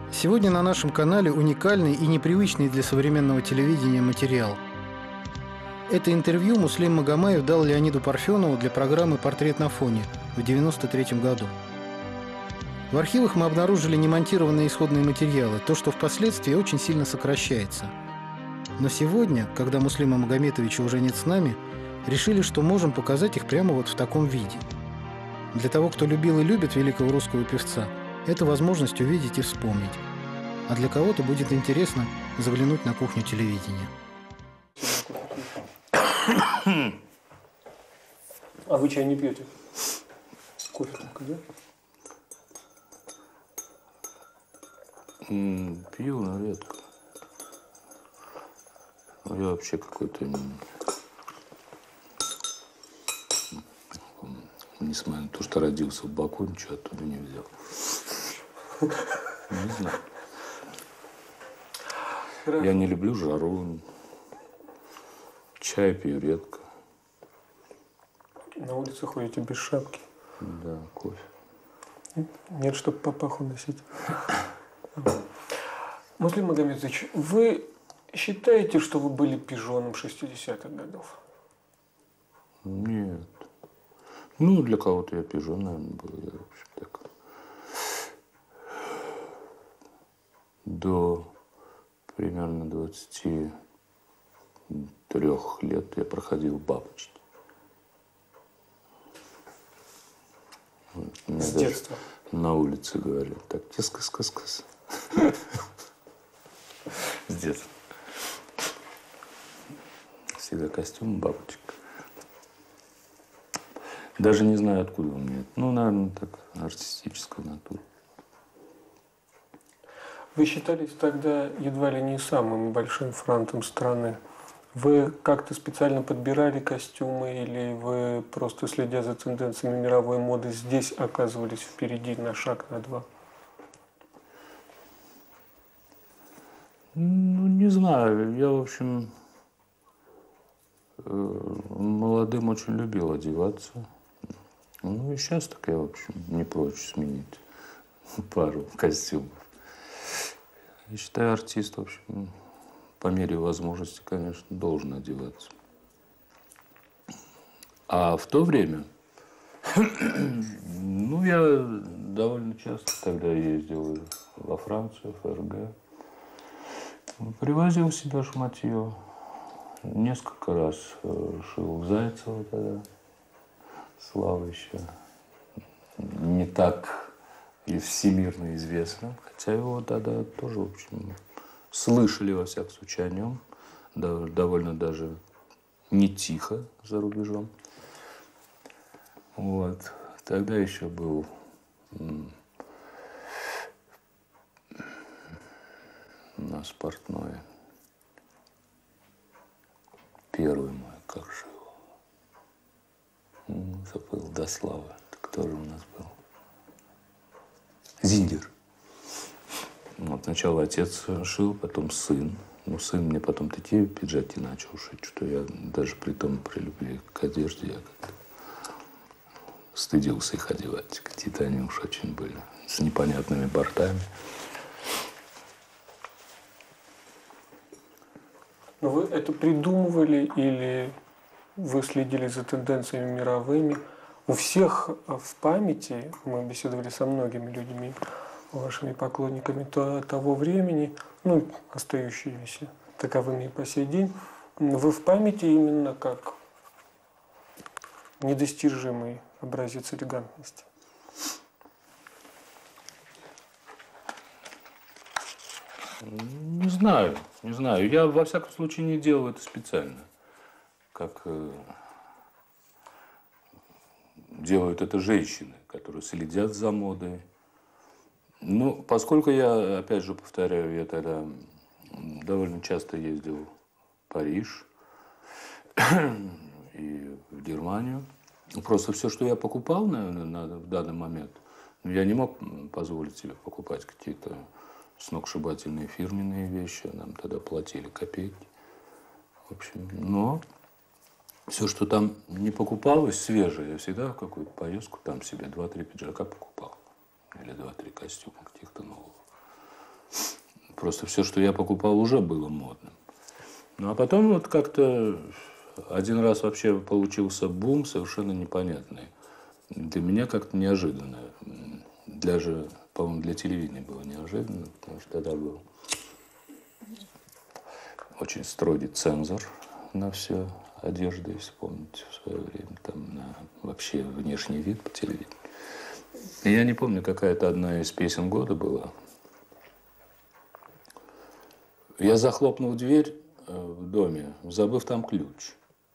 Сегодня на нашем канале уникальный и непривычный для современного телевидения материал. Это интервью Муслим Магомаев дал Леониду Парфенову для программы «Портрет на фоне» в 1993 году. В архивах мы обнаружили немонтированные исходные материалы, то, что впоследствии очень сильно сокращается. Но сегодня, когда Муслима Магометовича уже нет с нами, решили, что можем показать их прямо вот в таком виде. Для того, кто любил и любит великого русского певца, это возможность увидеть и вспомнить. А для кого-то будет интересно заглянуть на кухню телевидения. А вы чай не пьете? Кофе только, да? Пью, но редко. Я вообще какой-то, несмотря на то, что родился в Баку, ничего оттуда не взял. Не знаю. Хорошо. Я не люблю жару. Чай пью редко. На улице ходите без шапки? Да, кофе. Нет, чтобы папаху носить. Муслим Магометович, вы считаете, что вы были пижоном 60-х годов? Нет. Ну, для кого-то я пижон, наверное, был. Я, в общем, так. До примерно 23 лет я проходил бабочки. С детства? На улице говорят так, тискас-кас-кас. С детства. Всегда костюм бабочек. Даже не знаю, откуда он мне. Ну, наверное, так, артистическая натура. Вы считались тогда едва ли не самым большим франтом страны. Вы как-то специально подбирали костюмы или вы просто, следя за тенденциями мировой моды, здесь оказывались впереди на шаг, на два? Ну, не знаю. Я, в общем, молодым очень любил одеваться. Ну, и сейчас так я, в общем, не прочь сменить пару костюмов. Я считаю, артист, в общем, по мере возможности, конечно, должен одеваться. А в то время, ну, я довольно часто тогда ездил во Францию, ФРГ. Привозил себе шматье. Несколько раз шил Зайцева тогда. Слава еще не так и всемирно известным. Хотя его тогда тоже, в общем, слышали, во всяком случае, о нем. Довольно даже не тихо за рубежом. Вот. Тогда еще был у нас портной. Первый мой, как жил. Забыл, до славы. Кто же у нас был? Зиндер. Вот сначала отец шил, потом сын. Ну, сын мне потом такие пиджаки начал шить, что я даже при любви к одежде я как-то стыдился их одевать. Какие-то они уж очень были с непонятными бортами. Но вы это придумывали или вы следили за тенденциями мировыми? У всех в памяти, мы беседовали со многими людьми, вашими поклонниками того времени, ну, остающимися таковыми и по сей день, вы в памяти именно как недостижимый образец элегантности. Не знаю, не знаю. Я, во всяком случае, не делал это специально. Как делают это женщины, которые следят за модой. Ну, поскольку я, опять же, повторяю, я тогда довольно часто ездил в Париж и в Германию. Просто все, что я покупал, наверное, в данный момент, я не мог позволить себе покупать какие-то сногсшибательные фирменные вещи. Нам тогда платили копейки. В общем, но все, что там не покупалось, свежее, я всегда в какую-то поездку там себе 2-3 пиджака покупал. Или 2-3 костюма каких-то новых. Просто все, что я покупал, уже было модным. Ну, а потом вот как-то один раз вообще получился бум совершенно непонятный. Для меня как-то неожиданно. Даже, по-моему, для телевидения было неожиданно, потому что тогда был очень строгий цензор на все одежду, если помните, в свое время, там, на вообще внешний вид по телевидению. И я не помню, какая-то одна из песен года была. Я захлопнул дверь в доме, забыв там ключ.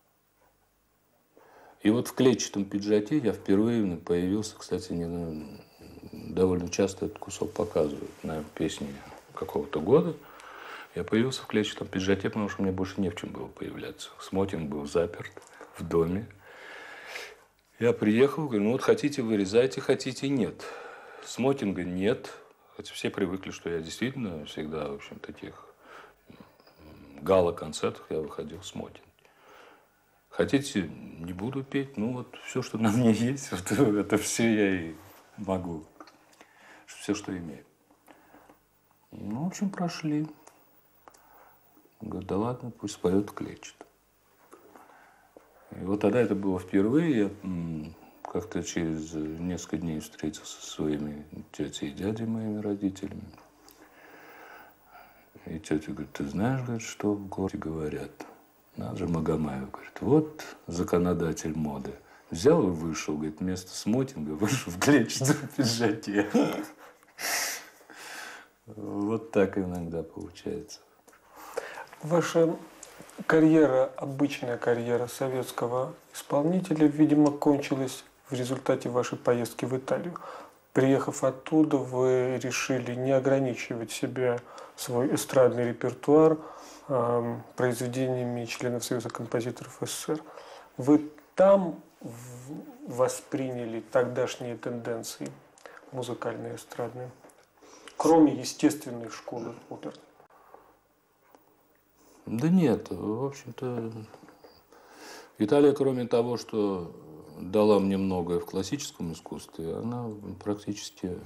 И вот в клетчатом пиджаке я впервые появился, кстати, довольно часто этот кусок показывают на песне какого-то года. Я появился в клетчатом пиджаке, потому что мне больше не в чем было появляться. Смокинг был заперт в доме. Я приехал, говорю, ну вот хотите вырезайте, хотите нет. Смокинга нет. Хотя все привыкли, что я действительно всегда, в общем, таких гала-концертах я выходил в смокинге. Хотите, не буду петь, ну вот все, что на мне есть, вот, это все я и могу. Все, что имею. Ну, в общем, прошли. Говорю, да ладно, пусть поет клетчато. И вот тогда это было впервые. Я как-то через несколько дней встретился со своими тетей и дядей, моими родителями. И тетя говорит, ты знаешь, говорит, что в городе говорят? Надо же, Магомаев, говорит, вот законодатель моды. Взял и вышел, говорит, вместо смокинга вышел в клетчатом пиджаке. Вот так иногда получается. Ваша карьера, обычная карьера советского исполнителя, видимо, кончилась в результате вашей поездки в Италию. Приехав оттуда, вы решили не ограничивать себя, свой эстрадный репертуар, произведениями членов Союза композиторов СССР. Вы там восприняли тогдашние тенденции музыкальные, эстрадные, кроме естественной школы оперы? Да нет, в общем-то, Италия, кроме того, что дала мне многое в классическом искусстве, она практически...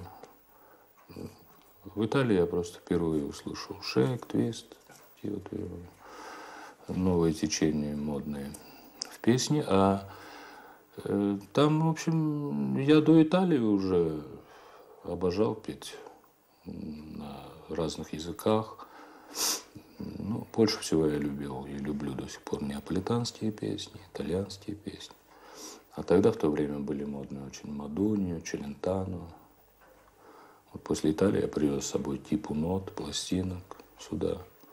В Италии я просто впервые услышал шейк, твист, и вот новые течения модные в песне. А там, в общем, я до Италии уже обожал петь на разных языках. Ну, больше всего я любил и люблю до сих пор неаполитанские песни, итальянские песни. А тогда в то время были модные очень Мадунью, Челентано. Вот после Италии я привез с собой типу нот, пластинок сюда.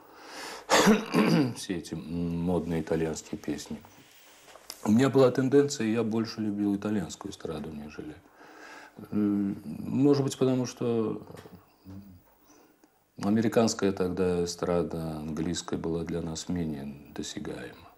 Все эти модные итальянские песни. У меня была тенденция, я больше любил итальянскую эстраду, нежели. Может быть, потому что американская тогда эстрада, английская была для нас менее досягаема.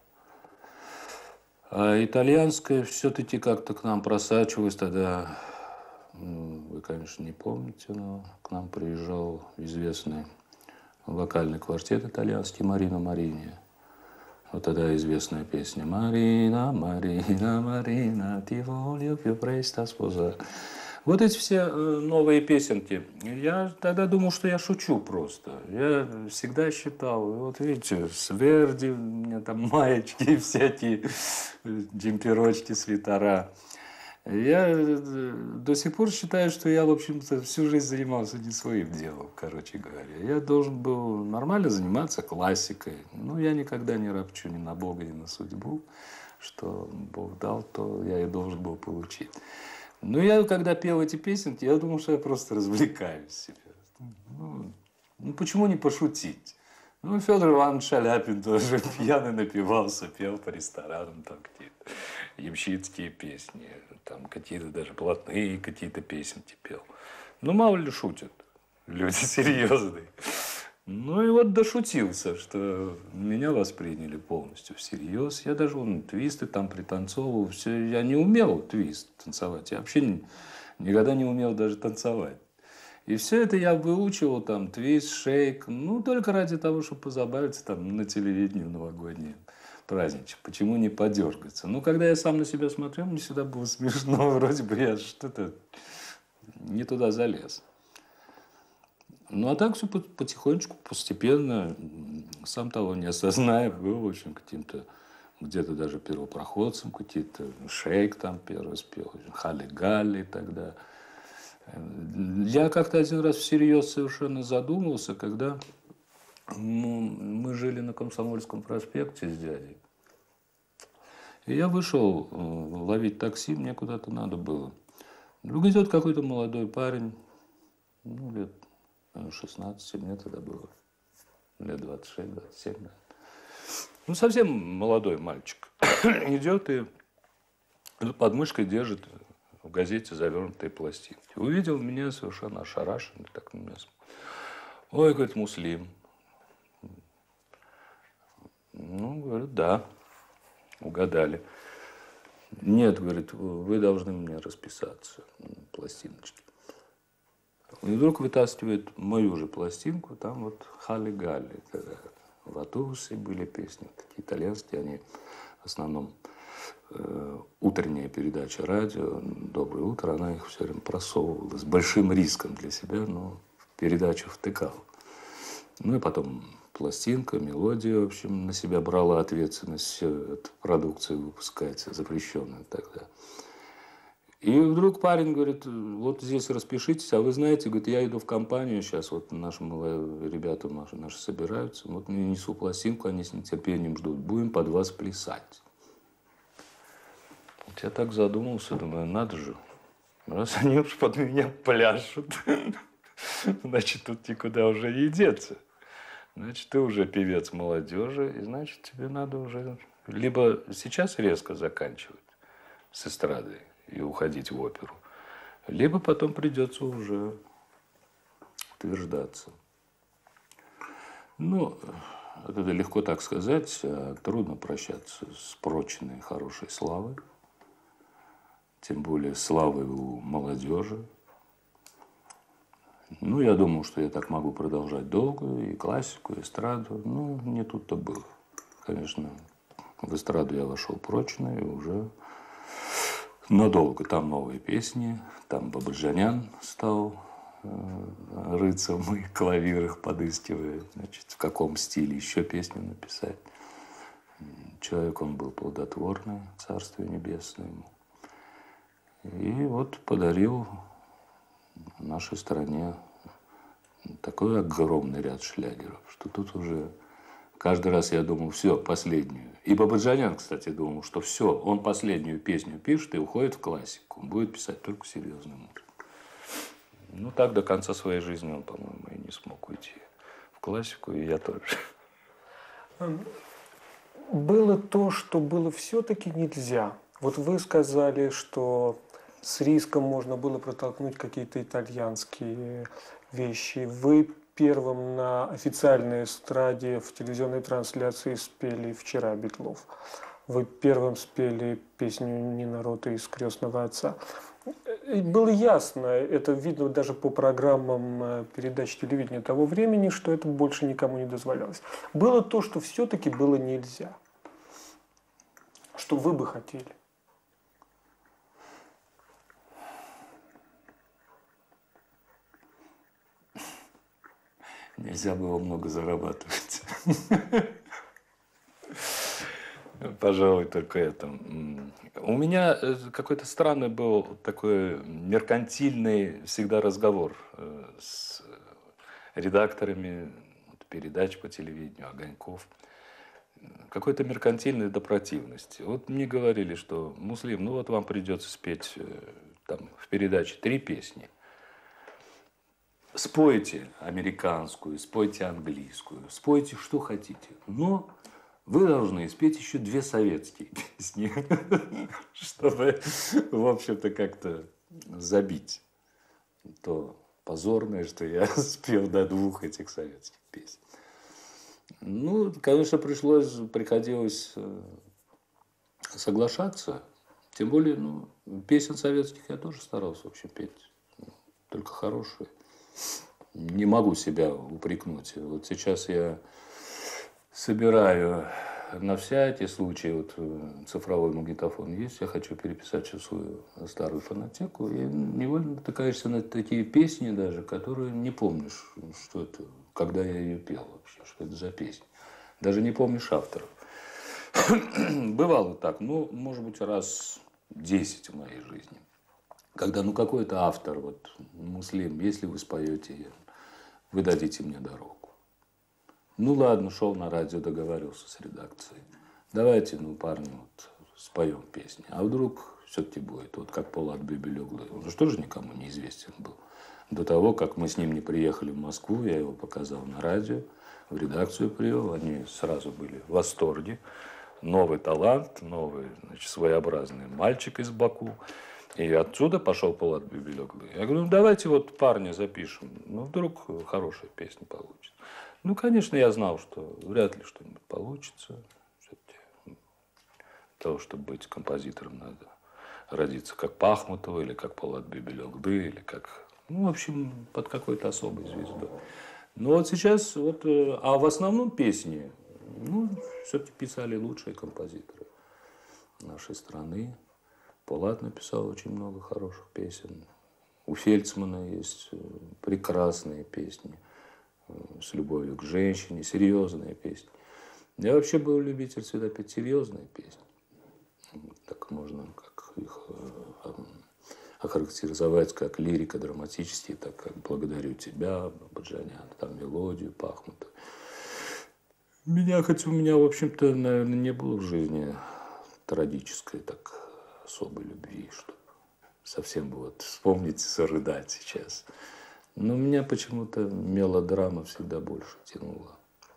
А итальянская все-таки как-то к нам просачивалась тогда. Вы, конечно, не помните, но к нам приезжал известный вокальный квартет итальянский «Марина Марини». Вот тогда известная песня «Марина, Марина, Марина, ti voglio più presto sposare». Вот эти все новые песенки. Я тогда думал, что я шучу просто. Я всегда считал, вот видите, с Верди, у меня там маечки всякие, джемперочки, свитера. Я до сих пор считаю, что я, в общем-то, всю жизнь занимался не своим делом, короче говоря. Я должен был нормально заниматься классикой. Но я никогда не ропчу ни на Бога, ни на судьбу. Что Бог дал, то я и должен был получить. Но я, когда пел эти песенки, я думал, что я просто развлекаюсь себе. Ну почему не пошутить? Ну, Федор Иванович Шаляпин тоже пьяный напивался, пел по ресторанам, там какие-то ямщицкие песни, там какие-то даже блатные какие-то песенки пел. Ну, мало ли шутят, люди серьезные. Ну, и вот дошутился, что меня восприняли полностью всерьез. Я даже твисты там пританцовывал. Все. Я не умел твист танцевать. Я вообще никогда не умел даже танцевать. И все это я выучивал, там, твист, шейк, ну, только ради того, чтобы позабавиться там на телевидении в новогодние праздничек. Почему не подергаться? Ну, когда я сам на себя смотрел, мне всегда было смешно. Вроде бы я что-то не туда залез. Ну, а так все потихонечку, постепенно, сам того не осозная, был, в общем, каким-то, где-то даже первопроходцем, какие-то Шейк там первый спел, Хали-Гали тогда. Я как-то один раз всерьез совершенно задумался, когда мы жили на Комсомольском проспекте с дядей. И я вышел ловить такси, мне куда-то надо было. Вдруг идет какой-то молодой парень, ну, лет 16, мне тогда было, лет 26-27, да. Ну, совсем молодой мальчик. Идет и под мышкой держит в газете завернутые пластинки. Увидел меня совершенно ошарашенный, так на меня смотрит. Ой, говорит, Муслим. Ну, говорит, да, угадали. Нет, говорит, вы должны мне расписаться, пластиночки. И вдруг вытаскивает мою же пластинку, там вот Хали-Гали. В автобусе были песни, такие итальянские, они в основном утренняя передача радио «Доброе утро», она их все время просовывала с большим риском для себя, но в передачу втыкала. Ну и потом пластинка, мелодия, в общем, на себя брала ответственность, все эту продукцию выпускать, запрещенную тогда. И вдруг парень говорит, вот здесь распишитесь, а вы знаете, говорит, я иду в компанию, сейчас вот наши ребята наши собираются, вот мне несу пластинку, они с нетерпением ждут, будем под вас плясать. Вот я так задумался, думаю, надо же, раз они уж под меня пляшут, значит, тут никуда уже не деться. Значит, ты уже певец молодежи, и значит, тебе надо уже либо сейчас резко заканчивать с эстрадой и уходить в оперу, либо потом придется уже утверждаться. Ну, это легко так сказать, трудно прощаться с прочной хорошей славой, тем более славой у молодежи. Ну, я думал, что я так могу продолжать долго, и классику, и эстраду. Ну, не тут-то было. Конечно, в эстраду я вошел прочно, и уже надолго. Там новые песни, там Бабаджанян стал рыться в моих клавирах, подыскивая, значит, в каком стиле еще песню написать. Человек он был плодотворный, царствие небесное ему. И вот подарил нашей стране такой огромный ряд шлягеров, что тут уже каждый раз я думал, все, последнюю. И Бабаджанян, кстати, думал, что все, он последнюю песню пишет и уходит в классику. Он будет писать только серьезную музыку. Ну, так до конца своей жизни он, по-моему, и не смог уйти в классику, и я тоже. Было то, что было все-таки нельзя. Вот вы сказали, что с риском можно было протолкнуть какие-то итальянские вещи. Вы первым на официальной эстраде в телевизионной трансляции спели «Вчера» Битлов. Вы первым спели песню Нина Рота из «Крестного отца». И было ясно, это видно даже по программам передач телевидения того времени, что это больше никому не дозволялось. Было то, что все-таки было нельзя. Что вы бы хотели. Нельзя было много зарабатывать. Пожалуй, только это. У меня какой-то странный был такой меркантильный всегда разговор с редакторами передач по телевидению, Огоньков. Какой-то меркантильной до противности. Вот мне говорили, что Муслим, ну вот вам придется спеть там, в передаче 3 песни. Спойте американскую, спойте английскую, спойте что хотите. Но вы должны спеть еще 2 советские песни, чтобы, в общем-то, как-то забить то позорное, что я спел до 2 этих советских песен. Ну, конечно, приходилось соглашаться. Тем более, ну, песен советских я тоже старался вообще петь, только хорошие. Не могу себя упрекнуть. Вот сейчас я собираю на всякий случай, вот цифровой магнитофон есть, я хочу переписать всю свою старую фонотеку, и невольно натыкаешься на такие песни даже, которые не помнишь, что это, когда я ее пел вообще, что это за песня. Даже не помнишь авторов. Бывало так, ну, может быть, раз 10 в моей жизни. Когда, ну, какой-то автор, вот, Муслим, если вы споете, вы дадите мне дорогу. Ну, ладно, шел на радио, договаривался с редакцией. Давайте, ну, парни, вот, споем песни. А вдруг все-таки будет, вот, как Полат Бибилёглы. Он же тоже никому не известен был. До того, как мы с ним не приехали в Москву, я его показал на радио, в редакцию привел, они сразу были в восторге. Новый талант, новый, значит, своеобразный мальчик из Баку. И отсюда пошел Полат Бибилёглы. Я говорю, ну, давайте вот парня запишем. Ну, вдруг хорошая песня получится. Ну, конечно, я знал, что вряд ли что-нибудь получится. Все-таки для того, чтобы быть композитором, надо родиться как Пахмутова, или как Полат Бибилёглы, или как, ну, в общем, под какой-то особой звездой. Но вот сейчас, вот, а в основном песни, ну, все-таки писали лучшие композиторы нашей страны. Полат написал очень много хороших песен. У Фельдсмана есть прекрасные песни с любовью к женщине, серьезные песни. Я вообще был любитель всегда петь серьезные песни. Так можно как их охарактеризовать как лирико-драматические, так как «Благодарю тебя», «Баджанян», там мелодию Пахмутова. Хоть у меня, в общем-то, наверное, не было в жизни трагической так особой любви, чтобы совсем вот вспомнить и зарыдать сейчас. Но меня почему-то мелодрама всегда больше тянула,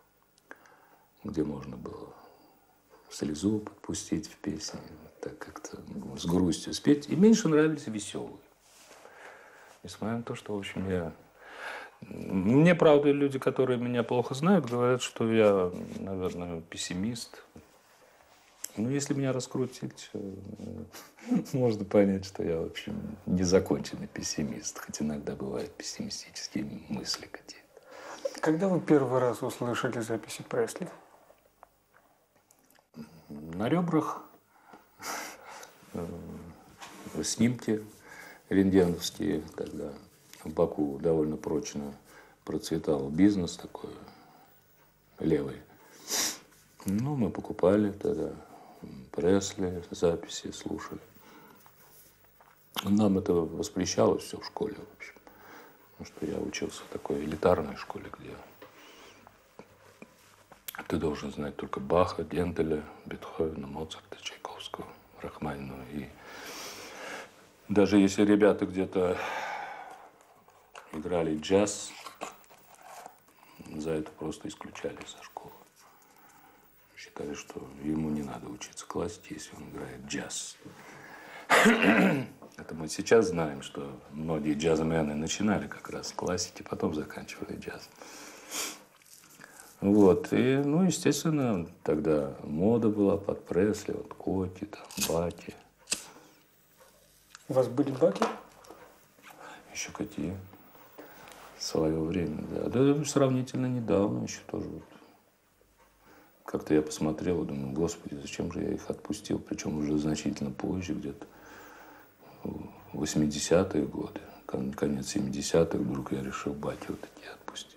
где можно было слезу подпустить в песне, так как-то с грустью спеть. И меньше нравились веселые. Несмотря на то, что, в общем, мне, правда, люди, которые меня плохо знают, говорят, что я, наверное, пессимист. Но если меня раскрутить, можно понять, что я, в общем, незаконченный пессимист. Хоть иногда бывают пессимистические мысли какие-то. Когда вы первый раз услышали записи Пресли? На ребрах снимки рентгеновские, когда в Баку довольно прочно процветал бизнес такой левый. Ну, мы покупали тогда Пресли, записи слушали. Нам это воспрещалось все в школе, в общем. Потому что я учился в такой элитарной школе, где ты должен знать только Баха, Генделя, Бетховена, Моцарта, Чайковского, Рахманинова. И даже если ребята где-то играли джаз, за это просто исключали со школы. Считали, что ему не надо учиться классике, если он играет джаз. Это мы сейчас знаем, что многие джазмены начинали как раз с классики, потом заканчивали джаз. Вот. И, ну, естественно, тогда мода была под Пресли, вот Коки, там, Баки. У вас были Баки? Еще какие? В свое время, да. Да, сравнительно недавно еще тоже. Вот. Как-то я посмотрел и думаю, господи, зачем же я их отпустил? Причем уже значительно позже, где-то в 80-е годы, конец 70-х, вдруг я решил Баки вот такие отпустить.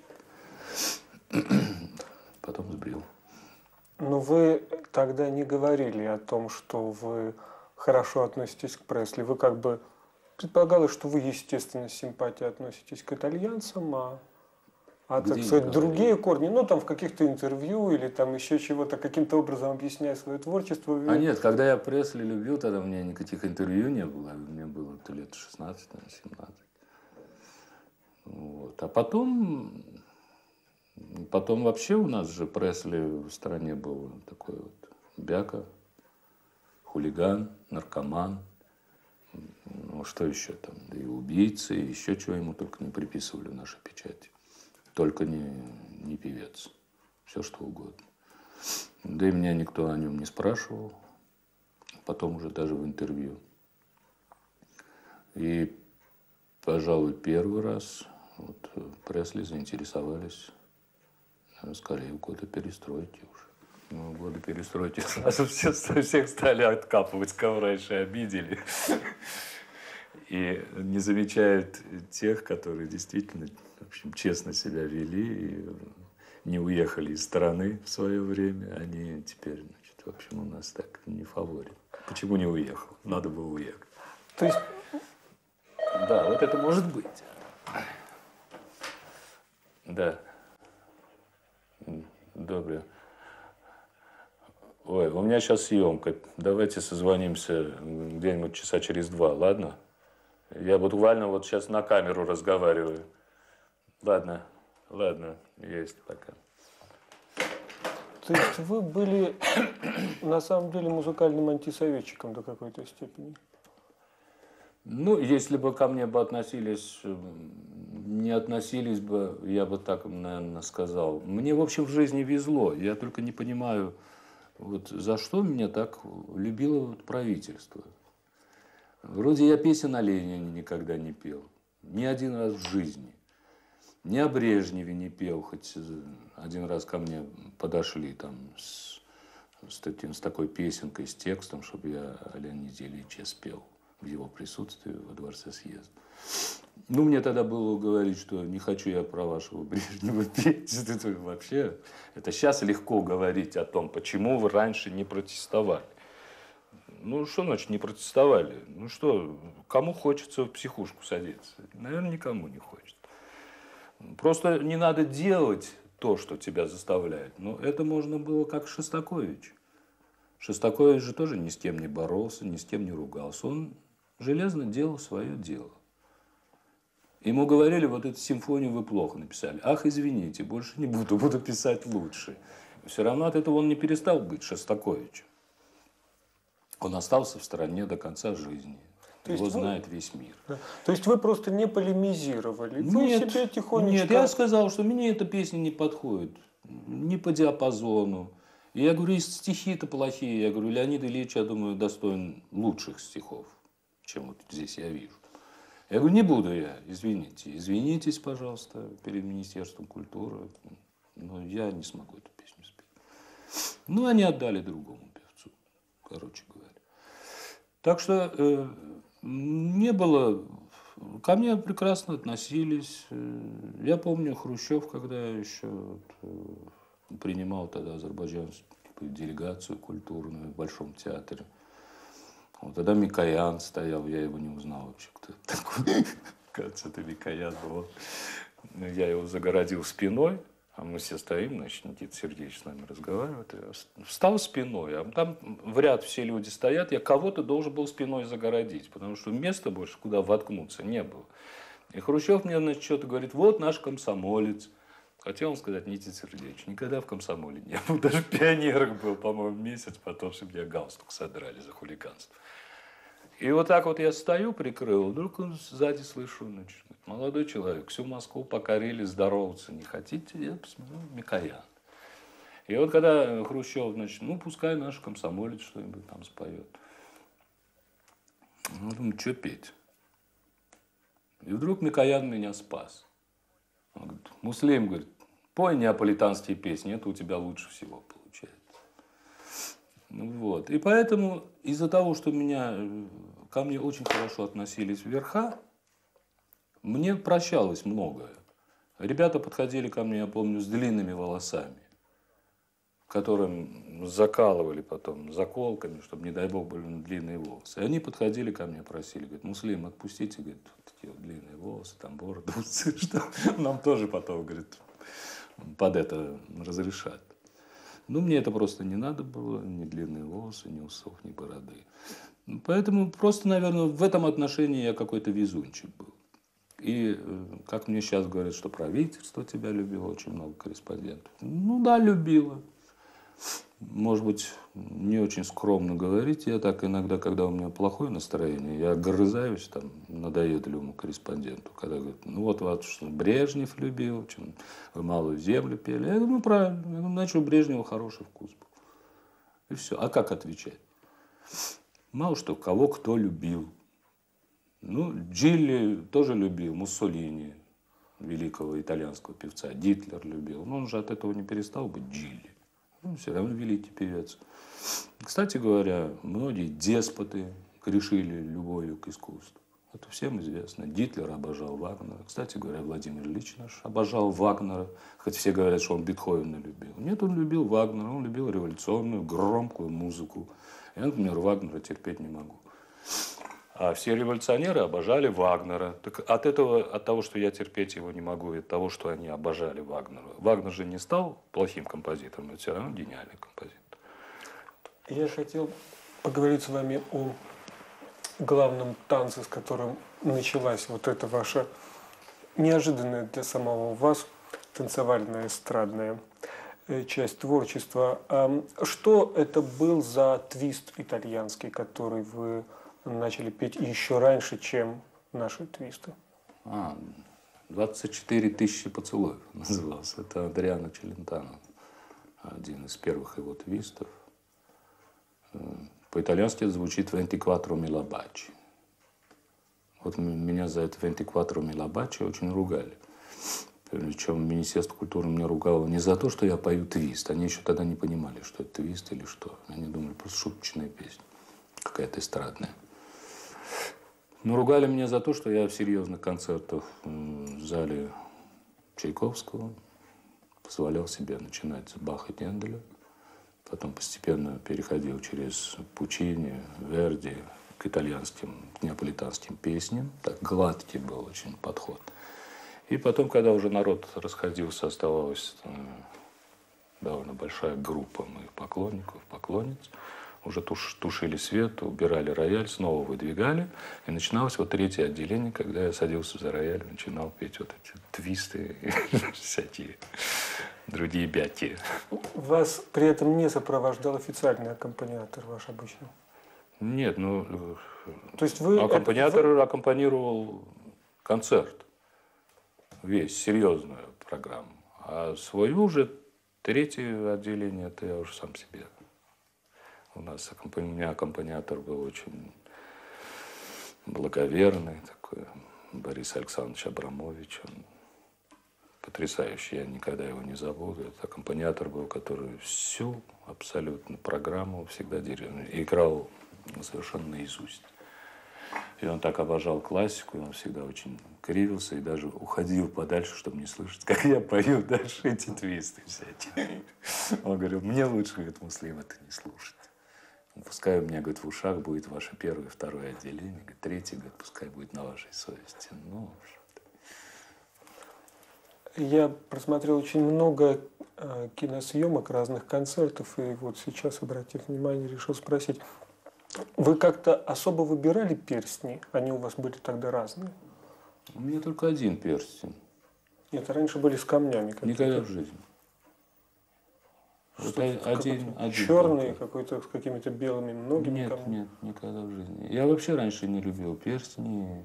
Потом сбрил. Но вы тогда не говорили о том, что вы хорошо относитесь к Пресли. Вы как бы предполагалось, что вы, естественно, с симпатией относитесь к итальянцам, так сказать, другие корни, ну, там, в каких-то интервью или там еще чего-то, каким-то образом объясняя свое творчество. Нет, когда я Пресли любил, тогда у меня никаких интервью не было. Мне было лет 16, 17. Вот. А потом вообще у нас же Пресли в стране был такой вот бяка, хулиган, наркоман. Ну, что еще там? Да и убийцы, и еще чего ему только не приписывали в нашей печати. Только не певец. Все что угодно. Да и меня никто о нем не спрашивал. Потом уже даже в интервью. И, пожалуй, первый раз вот Пресли заинтересовались, скорее, в годы перестройки уже. в годы перестройки сразу всех стали откапывать, кого раньше обидели. И не замечают тех, которые действительно, в общем, честно себя вели и не уехали из страны в свое время. Они теперь, значит, в общем, у нас так не фаворит. Почему не уехал? Надо было уехать. То есть... Да, вот это может быть. Да. Доброе. Ой, у меня сейчас съемка. Давайте созвонимся где-нибудь часа через 2, ладно? Я буквально вот сейчас на камеру разговариваю. Ладно, есть пока. То есть вы были на самом деле музыкальным антисоветчиком до какой-то степени? Ну, если бы ко мне бы относились, не относились бы, я бы так, наверное, сказал. Мне, в общем, в жизни везло. Я только не понимаю, вот за что меня так любило вот правительство. Вроде я песен о Ленине никогда не пел. Ни один раз в жизни. Ни о Брежневе не пел. Хоть один раз ко мне подошли там с такой песенкой, с текстом, чтобы я о Леониде Ильиче спел в его присутствии во Дворце съезда. Ну, мне тогда было говорить, что не хочу я про вашего Брежнева петь. Это вообще, это сейчас легко говорить о том, почему вы раньше не протестовали. Ну, что значит не протестовали? Ну что, кому хочется в психушку садиться? Наверное, никому не хочется. Просто не надо делать то, что тебя заставляет. Но это можно было как Шостакович. Шостакович же тоже ни с кем не боролся, ни с кем не ругался. Он железно делал свое дело. Ему говорили, вот эту симфонию вы плохо написали. Ах, извините, больше не буду писать лучше. Все равно от этого он не перестал быть Шостаковичем. Он остался в стороне до конца жизни. Его знает весь мир. Да. То есть вы просто не полемизировали? Вы себе тихонечко... Нет, я сказал, что мне эта песня не подходит. Не по диапазону. И я говорю, и стихи-то плохие. Я говорю, Леонид Ильич, я думаю, достоин лучших стихов, чем вот здесь я вижу. Я говорю, не буду я, извините. Извинитесь, пожалуйста, перед Министерством культуры. Но я не смогу эту песню спеть. Ну, они отдали другому певцу, короче говоря. Так что не было... Ко мне прекрасно относились. Я помню Хрущев, когда я еще принимал тогда азербайджанскую делегацию культурную в Большом театре. Вот тогда Микоян стоял, я его не узнал вообще, кто это такой. Кажется, это Микоян был. Я его загородил спиной, а мы все стоим, значит, Никита Сергеевич с нами разговаривает. Встал спиной, а там в ряд все люди стоят, я кого-то должен был спиной загородить, потому что места больше, куда воткнуться, не было. И Хрущев мне, значит, что-то говорит, вот наш комсомолец. Хотел он сказать, Никита Сергеевич, никогда в комсомоле не был. Даже в пионерах был, по-моему, месяц, потом, чтобы меня галстук содрали за хулиганство. И вот так вот я стою, прикрыл, вдруг он сзади слышу, значит, молодой человек, всю Москву покорили, здороваться не хотите? Я посмотрю, Микоян. И вот когда Хрущев, значит, ну, пускай наш комсомолец что-нибудь там споет. Ну, думаю, что петь? И вдруг Микоян меня спас. Он говорит, Муслим, говорит, пой неаполитанские песни, это у тебя лучше всего получается. Вот. И поэтому из-за того, что ко мне очень хорошо относились верха, мне прощалось многое. Ребята подходили ко мне, я помню, с длинными волосами, которым закалывали потом заколками, чтобы, не дай бог, были длинные волосы. И они подходили ко мне, просили, говорят, Муслим, отпустите, говорит, вот такие вот длинные волосы, там бороды, что нам тоже потом, говорит, под это разрешат. Ну, мне это просто не надо было, ни длинные волосы, ни усов, ни бороды. Поэтому просто, наверное, в этом отношении я какой-то везунчик был. И, как мне сейчас говорят, что правительство тебя любило, очень много корреспондентов. Ну да, любило. Может быть, не очень скромно говорить. Я так иногда, когда у меня плохое настроение, я огрызаюсь там надоедливому корреспонденту, когда говорят, ну вот вас что Брежнев любил, чем вы «Малую землю» пели. Я говорю, ну правильно, я говорю, значит, у Брежнева хороший вкус был. И все. А как отвечать? Мало что, кого кто любил. Ну, Джилли тоже любил, Муссолини, великого итальянского певца, Гитлер любил. Но он же от этого не перестал быть Джилли. Ну, все равно великий певец. Кстати говоря, многие деспоты грешили любовью к искусству. Это всем известно. Гитлер обожал Вагнера. Кстати говоря, Владимир Ильич наш обожал Вагнера. Хоть все говорят, что он Бетховена любил. Нет, он любил Вагнера. Он любил революционную, громкую музыку. Я, например, Вагнера терпеть не могу. А все революционеры обожали Вагнера. Так от того, что я терпеть его не могу, и от того, что они обожали Вагнера. Вагнер же не стал плохим композитором, это все равно гениальный композитор. Я хотел поговорить с вами о главном танце, с которым началась вот эта ваша неожиданная для самого вас танцевальная эстрадная часть творчества. Что это был за твист итальянский, который вы начали петь еще раньше, чем наши твисты? 24 тысячи поцелуев назывался. Это Адриано Челентано, один из первых его твистов. По-итальянски это звучит «24 mila baci». Вот меня за это «24 mila baci» очень ругали. Причем Министерство культуры меня ругало не за то, что я пою твист. Они еще тогда не понимали, что это твист или что. Они думали, просто шуточная песня, какая-то эстрадная. Но ругали меня за то, что я в серьезных концертах в зале Чайковского позволял себе начинать с Баха и Генделя. Потом постепенно переходил через Пучини, Верди к итальянским, к неаполитанским песням. Так гладкий был очень подход. И потом, когда уже народ расходился, оставалась довольно большая группа моих поклонников, поклонниц. Уже тушили свет, убирали рояль, снова выдвигали. И начиналось вот третье отделение, когда я садился за рояль, начинал петь вот эти твисты и всякие другие бяки. Вас при этом не сопровождал официальный аккомпаниатор ваш обычный? Нет, ну, то есть вы аккомпаниатор аккомпанировал концерт. Весь, серьезную программу. А свою уже третье отделение, это я уже сам себе. У меня аккомпаниатор был очень благоверный такой, Борис Александрович Абрамович. Он потрясающий, я никогда его не забуду. Это аккомпаниатор был, который всю абсолютно программу всегда играл совершенно наизусть. И он так обожал классику, он всегда очень кривился и даже уходил подальше, чтобы не слышать, как я пою дальше эти твисты всякие. Он говорил, мне лучше, говорит, Муслим, это не слушать. Пускай у меня, говорит, в ушах будет ваше первое, второе отделение, говорит, третье, говорит, пускай будет на вашей совести. Ну, я просмотрел очень много киносъемок, разных концертов, и вот сейчас, обратив внимание, решил спросить, вы как-то особо выбирали перстни? Они у вас были тогда разные? У меня только один перстень. Нет, раньше были с камнями. Никогда в жизни. Один черный, какой-то с какими-то белыми многими камнями? Нет, никогда в жизни. Я вообще раньше не любил перстни.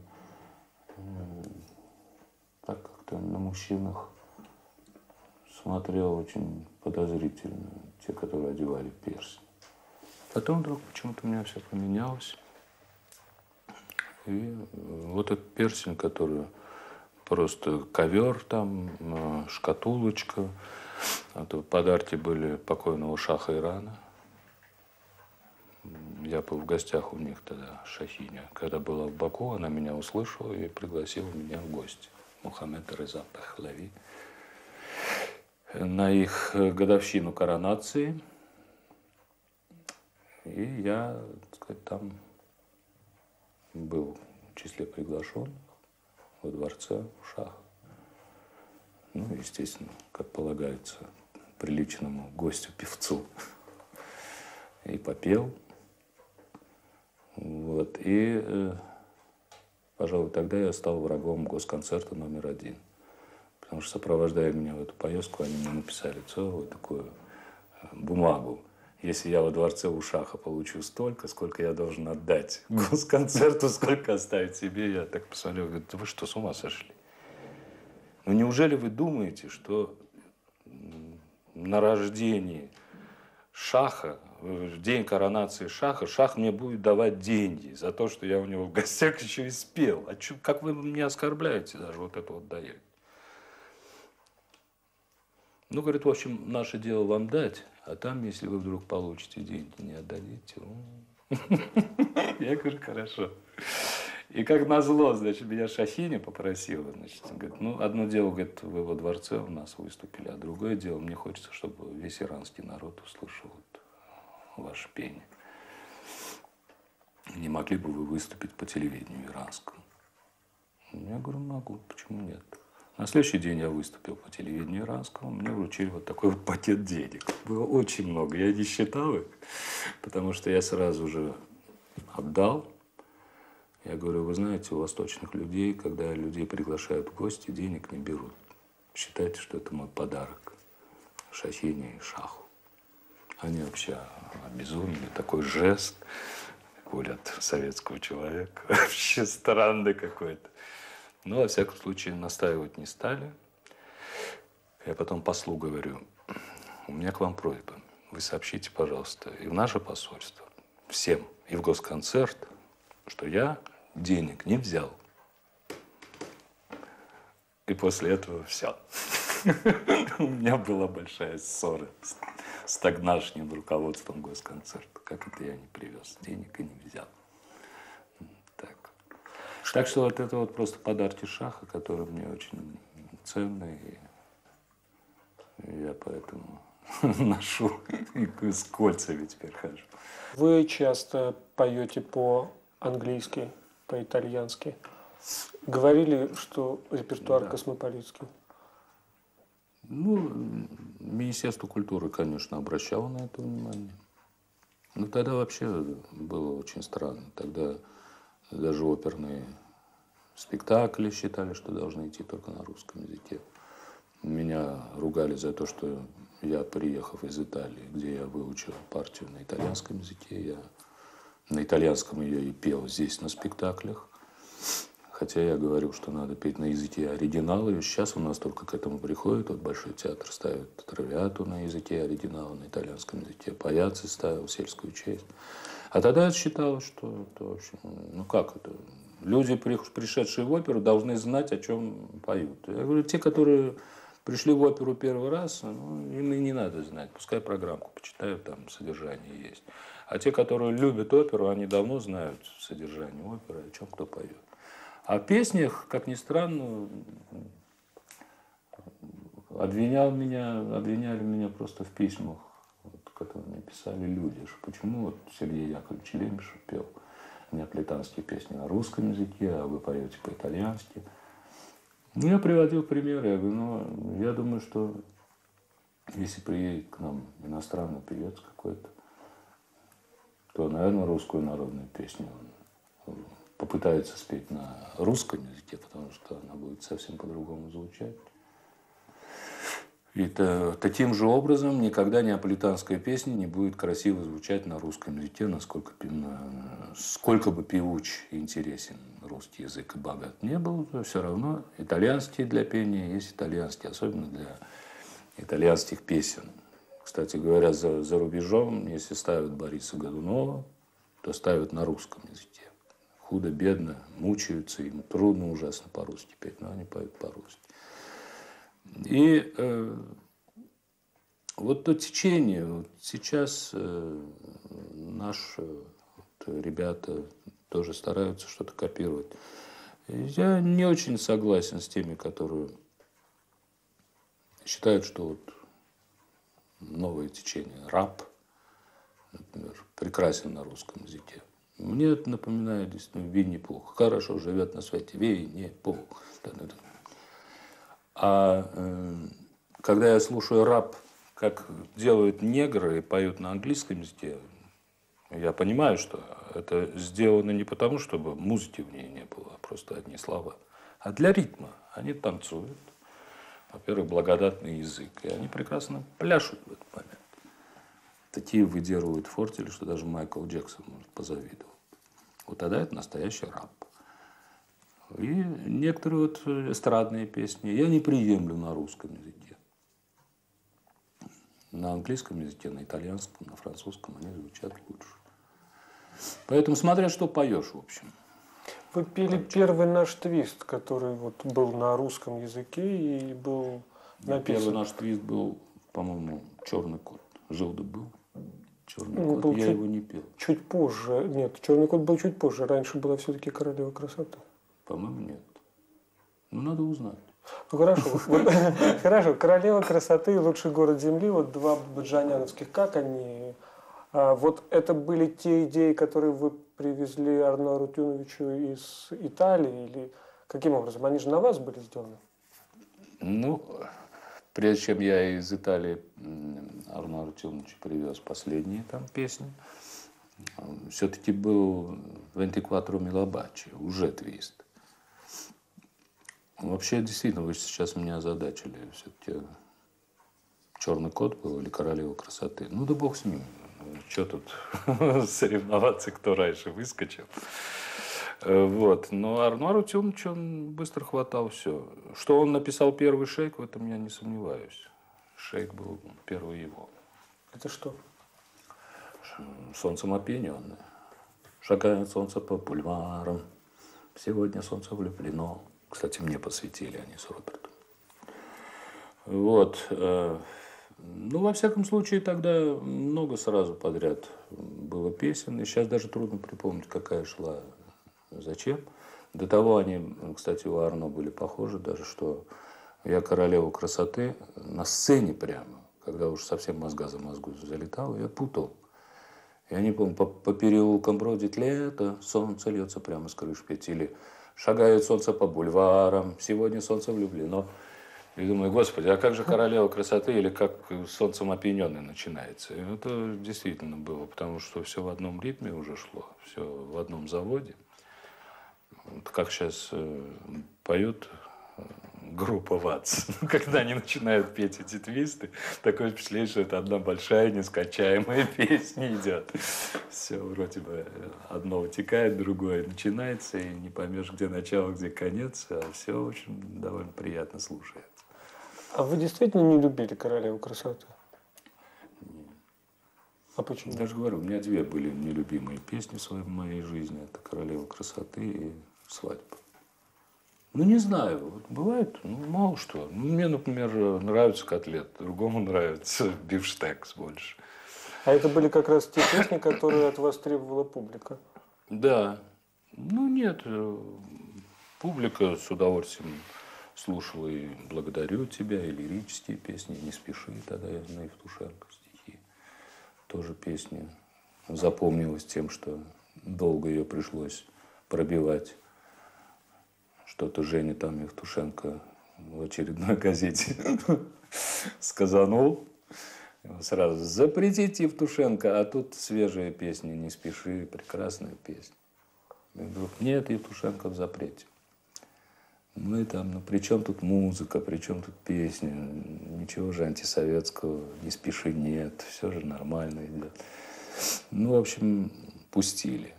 Так как-то на мужчинах смотрел очень подозрительно, те, которые одевали перстни. Потом вдруг почему-то у меня все поменялось. И вот этот перстень, который просто ковер там, шкатулочка. Это подарки были покойного шаха Ирана. Я был в гостях у них тогда, шахиня. Когда была в Баку, она меня услышала и пригласила меня в гости. Мухаммед Реза Пахлави. На их годовщину коронации. И я, так сказать, там был в числе приглашенных во дворце шаха. Ну, естественно, как полагается, приличному гостю-певцу. И попел. Вот. И, пожалуй, тогда я стал врагом госконцерта номер 1. Потому что, сопровождая меня в эту поездку, они мне написали целую такую бумагу. Если я во дворце у шаха получу столько, сколько я должен отдать госконцерту, сколько оставить себе, я так посмотрел, говорю, да вы что, с ума сошли? Ну неужели вы думаете, что на рождении шаха, в день коронации шаха, шах мне будет давать деньги за то, что я у него в гостях еще и спел? А как вы меня оскорбляете даже вот это вот даете? Ну, говорит, в общем, наше дело вам дать, а там, если вы вдруг получите деньги, не отдадите. Я говорю, хорошо. И как назло, значит, меня Шахиня попросила, значит, говорит, ну, одно дело, говорит, вы во дворце у нас выступили, а другое дело, мне хочется, чтобы весь иранский народ услышал вот ваше пение. Не могли бы вы выступить по телевидению иранскому? Я говорю, могу, почему нет? На следующий день я выступил по телевидению иранскому, мне вручили вот такой вот пакет денег. Было очень много, я не считал их, потому что я сразу же отдал. Я говорю, вы знаете, у восточных людей, когда людей приглашают в гости, денег не берут. Считайте, что это мой подарок Шахине и Шаху. Они вообще обезумели, такой жест, более от советского человека, вообще странный какой-то. Но, во всяком случае, настаивать не стали. Я потом послу говорю, у меня к вам просьба. Вы сообщите, пожалуйста, и в наше посольство, всем, и в Госконцерт, что я денег не взял. И после этого все. У меня была большая ссора с тогдашним руководством Госконцерта. Как это я не привез денег и не взял. Так что вот это вот просто подарки Шаха, который мне очень ценный. И я поэтому ношу и с кольцами теперь хожу. Вы часто поете по-английски, по-итальянски. Говорили, что репертуар космополитский. Ну, Министерство культуры, конечно, обращало на это внимание. Но тогда вообще было очень странно. Тогда даже оперные спектакли считали, что должны идти только на русском языке. Меня ругали за то, что я, приехав из Италии, где я выучил партию на итальянском языке, я на итальянском ее и пел здесь на спектаклях. Хотя я говорил, что надо петь на языке оригинала, и сейчас у нас только к этому приходит. Вот Большой театр ставит травиату на языке оригинала, на итальянском языке. Паяцци ставил сельскую честь. А тогда я считал, что это, в общем, ну как это? Люди, пришедшие в оперу, должны знать, о чем поют. Я говорю, те, которые пришли в оперу первый раз, ну, им и не надо знать. Пускай программку почитают, там содержание есть. А те, которые любят оперу, они давно знают содержание оперы, о чем кто поет. А в песнях, как ни странно, обвиняли меня просто в письмах, вот, которые мне писали люди. Что почему вот Сергей Яковлевич Лемешев пел неаполитанские песни на русском языке, а вы поете по-итальянски. Ну, я приводил примеры. Я говорю, ну, я думаю, что если приедет к нам иностранный певец какой-то, то, наверное, русскую народную песню он попытается спеть на русском языке, потому что она будет совсем по-другому звучать. И таким же образом никогда неаполитанская песня не будет красиво звучать на русском языке, сколько бы певуч и интересен русский язык и богат не был, то все равно итальянские для пения есть итальянские, особенно для итальянских песен. Кстати говоря, за рубежом, если ставят Бориса Годунова, то ставят на русском языке. Худо-бедно, мучаются, им трудно ужасно по-русски петь, но они поют по-русски. И вот то течение, вот сейчас наши ребята тоже стараются что-то копировать. Я не очень согласен с теми, которые считают, что вот новое течение, рэп, например, прекрасен на русском языке. Мне это напоминает действительно Винни-Пух. Хорошо живет на свете Винни-Пух. А когда я слушаю рэп, как делают негры и поют на английском языке, я понимаю, что это сделано не потому, чтобы музыки в ней не было, а просто одни слова, а для ритма. Они танцуют. Во-первых, благодатный язык. И они прекрасно пляшут в этот момент. Такие выдерживают фортели, что даже Майкл Джексон может позавидовать. Вот тогда это настоящий рэп. И некоторые вот эстрадные песни я не приемлю на русском языке. На английском языке, на итальянском, на французском они звучат лучше. Поэтому смотря что поешь, в общем. Вы пели первый наш твист, который вот был на русском языке и был написан. Первый наш твист был по-моему, «Черный кот». Жил да был. «Черный Ну, кот». был Я чуть- его не пел. Чуть позже. Нет, «Черный кот» был чуть позже. Раньше была все-таки «Королева красоты». По-моему, нет. Ну, надо узнать. Ну хорошо, хорошо. «Королева красоты» и «Лучший город земли», вот два баджаняновских, как они? Вот это были те идеи, которые вы привезли Арно Арутюновичу из Италии, или каким образом? Они же на вас были сделаны? Ну, прежде чем я из Италии Арно Арутюновичу привез последние там песни, все-таки был «24 Милобачи», уже твист. Вообще, действительно, вы сейчас меня озадачили. Все-таки «Черный кот» был или «Королева красоты». Ну да бог с ним. Что тут соревноваться, кто раньше выскочил. Вот. Но Арно Арутюнович, он быстро хватал все. Что он написал первый «Шейк», в этом я не сомневаюсь. «Шейк» был первый его. Это что? Солнцем опьяненное. Шагает солнце по бульварам. Сегодня солнце влюблено. Кстати, мне посвятили они с Робертом. Вот. Ну, во всяком случае, тогда много сразу подряд было песен. И сейчас даже трудно припомнить, какая шла, зачем. До того они, кстати, у Арно были похожи даже, что я «Королеву красоты» на сцене прямо, когда уж совсем мозга за мозгу залетал, я путал. Я не помню, по переулкам бродит лето, солнце льется прямо с крыш петь, или шагает солнце по бульварам, сегодня солнце влюблено. И думаю, господи, а как же «Королева красоты» или как «Солнцем опьяненный» начинается? И это действительно было, потому что все в одном ритме уже шло, все в одном заводе. Вот как сейчас поют группа ВАЦ. Когда они начинают петь эти твисты, такое впечатление, что это одна большая нескончаемая песня идет. Все вроде бы одно утекает, другое начинается, и не поймешь, где начало, где конец, а все очень довольно приятно слушается. А вы действительно не любили «Королеву красоты»? А почему? Даже говорю, у меня две были нелюбимые песни в моей жизни. Это «Королева красоты» и «Свадьба». Ну, не знаю, вот бывает, ну, мало что. Ну, мне, например, нравится котлет, другому нравится бифштекс больше. А это были как раз те песни, которые от вас требовала публика? Да. Ну, нет, публика с удовольствием слушала и «Благодарю тебя», и лирические песни, «Не спеши», тогда на Евтушенко стихи. Тоже песня запомнилась тем, что долго ее пришлось пробивать. Что-то Женя там Евтушенко в очередной газете сказанул. Сразу запретить Евтушенко, а тут свежая песня «Не спеши», прекрасная песня. И вдруг нет Евтушенко в запрете. Ну и там, ну при чем тут музыка, при чем тут песня? Ничего же антисоветского, «Не спеши» нет, все же нормально идет. Ну, в общем, пустили.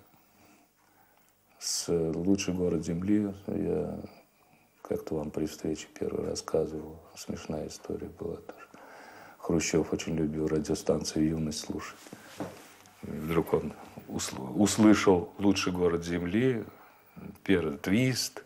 С «Лучший город земли» я как-то вам при встрече первый рассказывал. Смешная история была тоже. Хрущев очень любил радиостанцию «Юность» слушать. И вдруг он услышал «Лучший город земли», первый твист.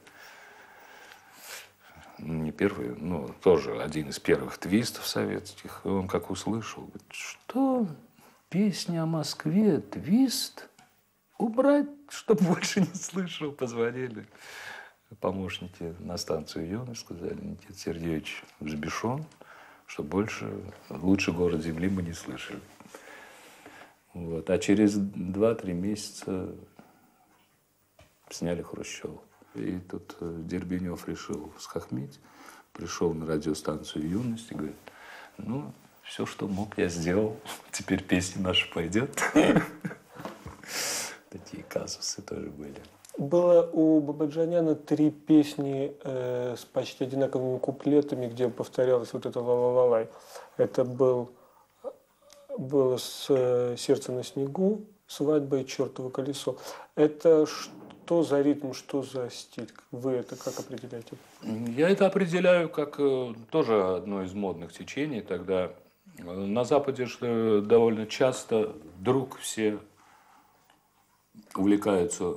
Не первый, но тоже один из первых твистов советских. И он как услышал, говорит, что песня о Москве, твист? Убрать, чтобы больше не слышал. Позвонили помощники на станцию «Юность», сказали, Никита Сергеевич взбешен, что больше «Лучший город земли» мы не слышали. Вот. А через 2-3 месяца сняли «Хрущева». И тут Дербенев решил схохмить, пришел на радиостанцию «Юность» и говорит, ну, все, что мог, я сделал, теперь песня наша пойдет. Такие казусы тоже были. Было у Бабаджаняна 3 песни с почти одинаковыми куплетами, где повторялось вот это «ла-ла-ла-лай». Это было с «Сердце на снегу», «Свадьба» и «Чертово колесо». Это что за ритм, что за стиль? Вы это как определяете? Я это определяю как тоже одно из модных течений. Тогда на Западе что довольно часто вдруг все увлекаются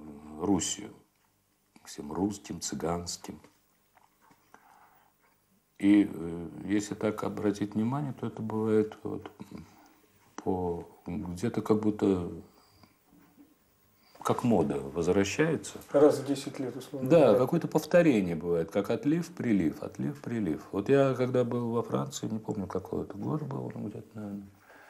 Русью, всем русским, цыганским. И если так обратить внимание, то это бывает где-то как будто как мода возвращается. Раз в 10 лет, условно. Да, какое-то повторение бывает, как отлив-прилив, отлив-прилив. Вот я, когда был во Франции, не помню, какой это год был, где-то, наверное,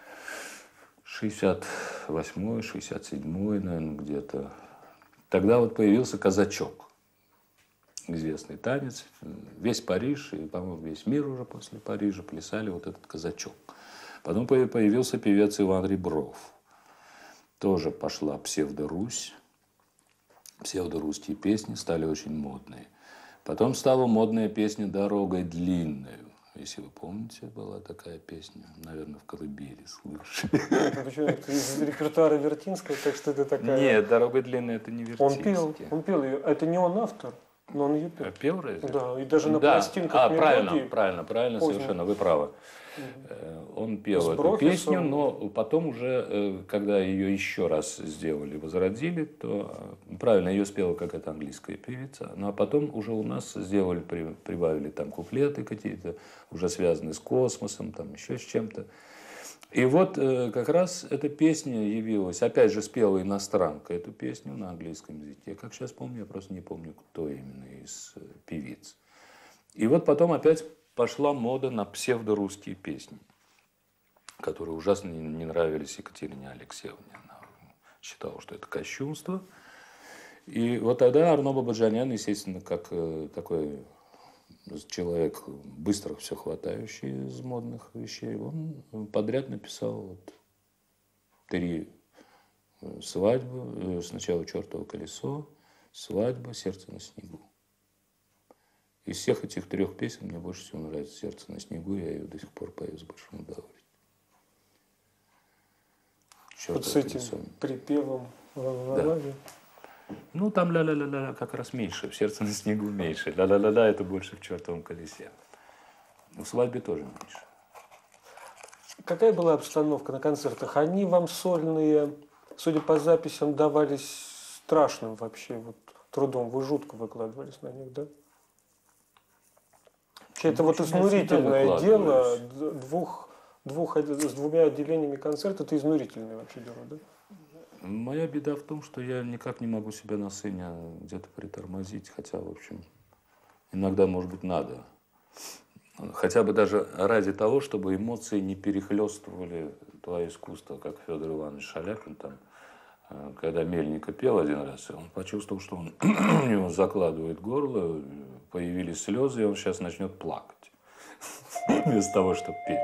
68-й, 67-й, наверное, где-то. Тогда вот появился казачок. Известный танец. Весь Париж и, по-моему, весь мир уже после Парижа плясали вот этот казачок. Потом появился певец Иван Ребров. Тоже пошла псевдо-Русь. Псевдорусские песни стали очень модные. Потом стала модная песня «Дорогой длинной». Если вы помните, была такая песня, наверное, в Колыбели слышали. Почему? Это из репертуара Вертинского, так что это такая... Нет, «Дорога длинная» это не Вертинский. Он пел ее. Это не он автор, но он ее пел. Пел разве? Да, и даже на пластинках мелодии. Правильно, совершенно, вы правы. Он пел эту песню, но потом уже, когда ее еще раз сделали, возродили, то правильно, ее спела какая-то английская певица, ну а потом уже у нас сделали, прибавили там куплеты какие-то, уже связанные с космосом, там еще с чем-то. И вот как раз эта песня явилась, опять же спела иностранка эту песню на английском языке. Как сейчас помню, я просто не помню, кто именно из певиц. И вот потом опять пошла мода на псевдорусские песни, которые ужасно не нравились Екатерине Алексеевне. Она считала, что это кощунство. И вот тогда Арно Бабаджанян, естественно, как такой человек, быстро все хватающий из модных вещей, он подряд написал вот 3 свадьбы. Сначала «Чертово колесо», «Свадьба», «Сердце на снегу». Из всех этих 3 песен мне больше всего нравится «Сердце на снегу», я ее до сих пор пою с большим удовольствием. Вот с этим припевом в голове. Ну, там ля-ля-ля-ля как раз меньше, в «Сердце на снегу» меньше. Ля-ля-ля-ля это больше в «Чертовом колесе». В «Свадьбе» тоже меньше. Какая была обстановка на концертах? Они вам сольные, судя по записям, давались страшным вообще вот, трудом. Вы жутко выкладывались на них, да? Это вот изнурительное дело, с 2 отделениями концерта, это изнурительное вообще дело, да? Моя беда в том, что я никак не могу себя на сцене где-то притормозить, хотя, в общем, иногда, может быть, надо. Хотя бы даже ради того, чтобы эмоции не перехлестывали твое искусство, как Федор Иванович Шаляпин, там, когда Мельника пел один раз, он почувствовал, что он, у него закладывает горло, появились слезы, и он сейчас начнет плакать, вместо того, чтобы петь.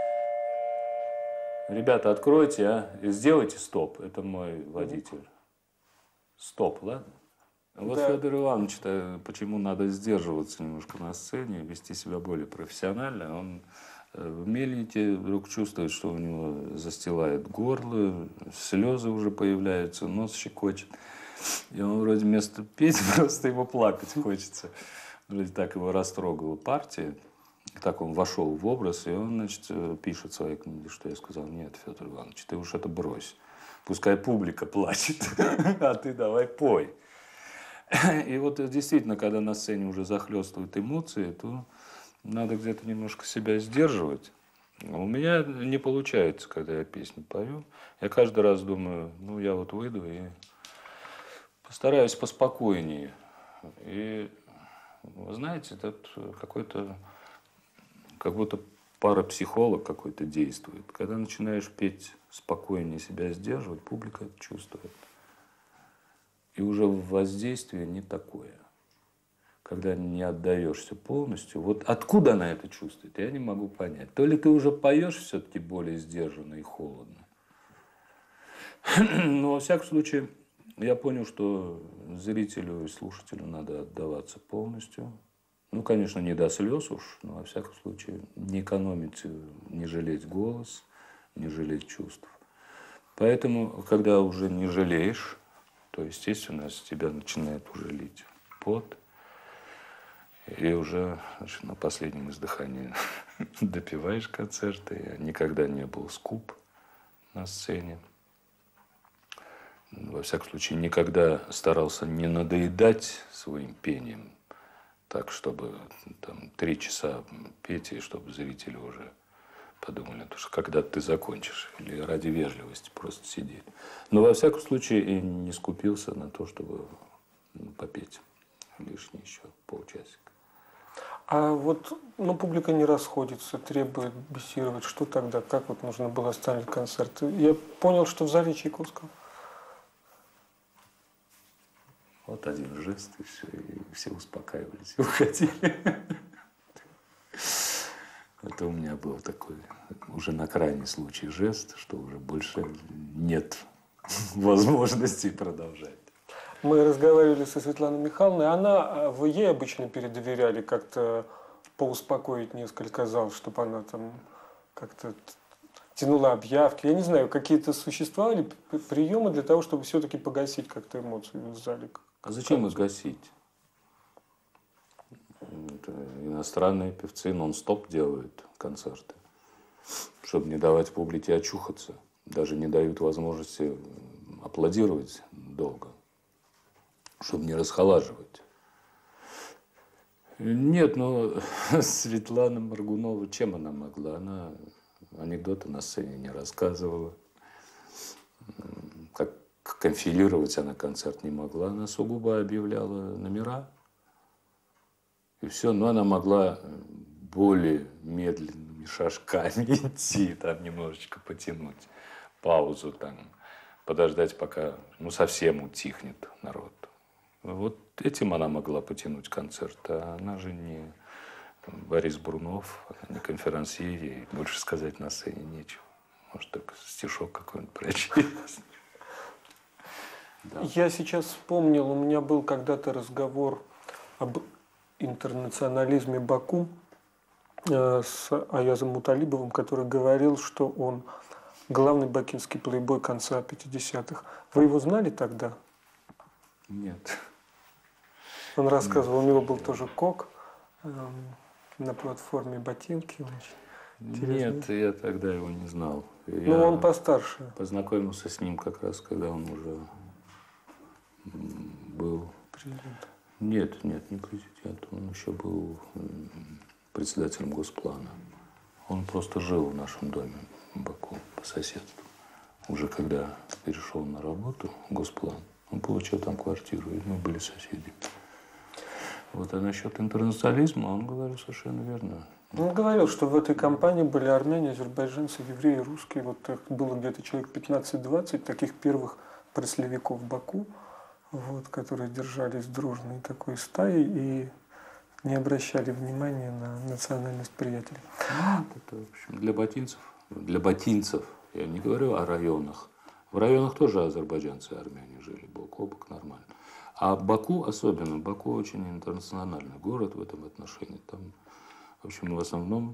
Ребята, откройте, и сделайте стоп. Это мой водитель. Стоп, ладно? Вот да. Федор Иванович-то, почему надо сдерживаться немножко на сцене, вести себя более профессионально. Он в Мельнике вдруг чувствует, что у него застилает горло, слезы уже появляются, нос щекочет. И он вроде вместо петь просто ему плакать хочется. Вроде так его растрогала партия. Так он вошел в образ, и он, значит, пишет в своей книге, что я сказал: нет, Федор Иванович, ты уж это брось. Пускай публика плачет, а ты давай пой. И вот действительно, когда на сцене уже захлестывают эмоции, то надо где-то немножко себя сдерживать. У меня не получается, когда я песню пою. Я каждый раз думаю, ну, я вот выйду и постараюсь поспокойнее. И, вы знаете, это какой-то... Как будто парапсихолог какой-то действует. Когда начинаешь петь спокойнее, себя сдерживать, публика это чувствует. И уже воздействие не такое. Когда не отдаешься полностью. Вот откуда она это чувствует, я не могу понять. То ли ты уже поешь все-таки более сдержанно и холодно. Но, во всяком случае, я понял, что зрителю и слушателю надо отдаваться полностью. Ну, конечно, не до слез уж, но, во всяком случае, не экономить, не жалеть голос, не жалеть чувств. Поэтому, когда уже не жалеешь, то, естественно, с тебя начинает уже лить пот, и уже, значит, на последнем издыхании допиваешь концерты. Я никогда не был скуп на сцене. Во всяком случае, никогда старался не надоедать своим пением. так, чтобы там 3 часа петь, и чтобы зрители уже подумали, что когда ты закончишь, или ради вежливости просто сидеть. Но во всяком случае и не скупился на то, чтобы попеть лишние еще полчасика. А вот, ну, публика не расходится, требует беседовать. Что тогда? Как вот нужно было оставить концерт? Я понял, что в зале Чайковского. Вот один жест, и все успокаивались и уходили. Это у меня был такой уже на крайний случай жест, что уже больше нет возможности продолжать. Мы разговаривали со Светланой Михайловной, вы ей обычно передоверяли как-то поуспокоить несколько зал, чтобы она там как-то тянула объявки. Я не знаю, какие-то существовали приемы для того, чтобы все-таки погасить как-то эмоции в зале? А зачем их гасить? Это иностранные певцы нон-стоп делают концерты, чтобы не давать публике очухаться. Даже не дают возможности аплодировать долго, чтобы не расхолаживать. Нет, но Светлана Моргунова, чем она могла? Она анекдоты на сцене не рассказывала. Как конфилировать она концерт не могла. Она сугубо объявляла номера. И все. Но она могла более медленными шажками идти, там немножечко потянуть паузу, там, подождать, пока совсем утихнет народ. Вот этим она могла потянуть концерт. А она же не Борис Брунов, не конферансье, ей больше сказать на сцене нечего. Может, только стишок какой-нибудь прочесть. Да. Я сейчас вспомнил, у меня был когда-то разговор об интернационализме Баку с Аязом Муталибовым, который говорил, что он главный бакинский плейбой конца 50-х. Вы его знали тогда? Нет. Он рассказывал, у него был тоже кок на платформе ботинки. Нет, я тогда его не знал. Ну, он постарше. Познакомился с ним как раз, когда он уже был... Президент. Нет, не президент. Он еще был председателем Госплана. Он просто жил в нашем доме в Баку по соседству. Уже когда перешел на работу в Госплан, он получил там квартиру, и мы были соседи. Вот, а насчет интернационализма он говорил совершенно верно. Он говорил, что в этой компании были армяне, азербайджанцы, евреи, русские. Вот так было где-то человек 15-20 таких первых пресловиков в Баку, вот, которые держались дружной такой стаей и не обращали внимания на национальность приятелей. Это, в общем, для ботинцев, я не говорю о районах. В районах тоже азербайджанцы и армяне жили, бок о бок, нормально. А Баку особенно, Баку очень интернациональный город в этом отношении. Там, в общем, в основном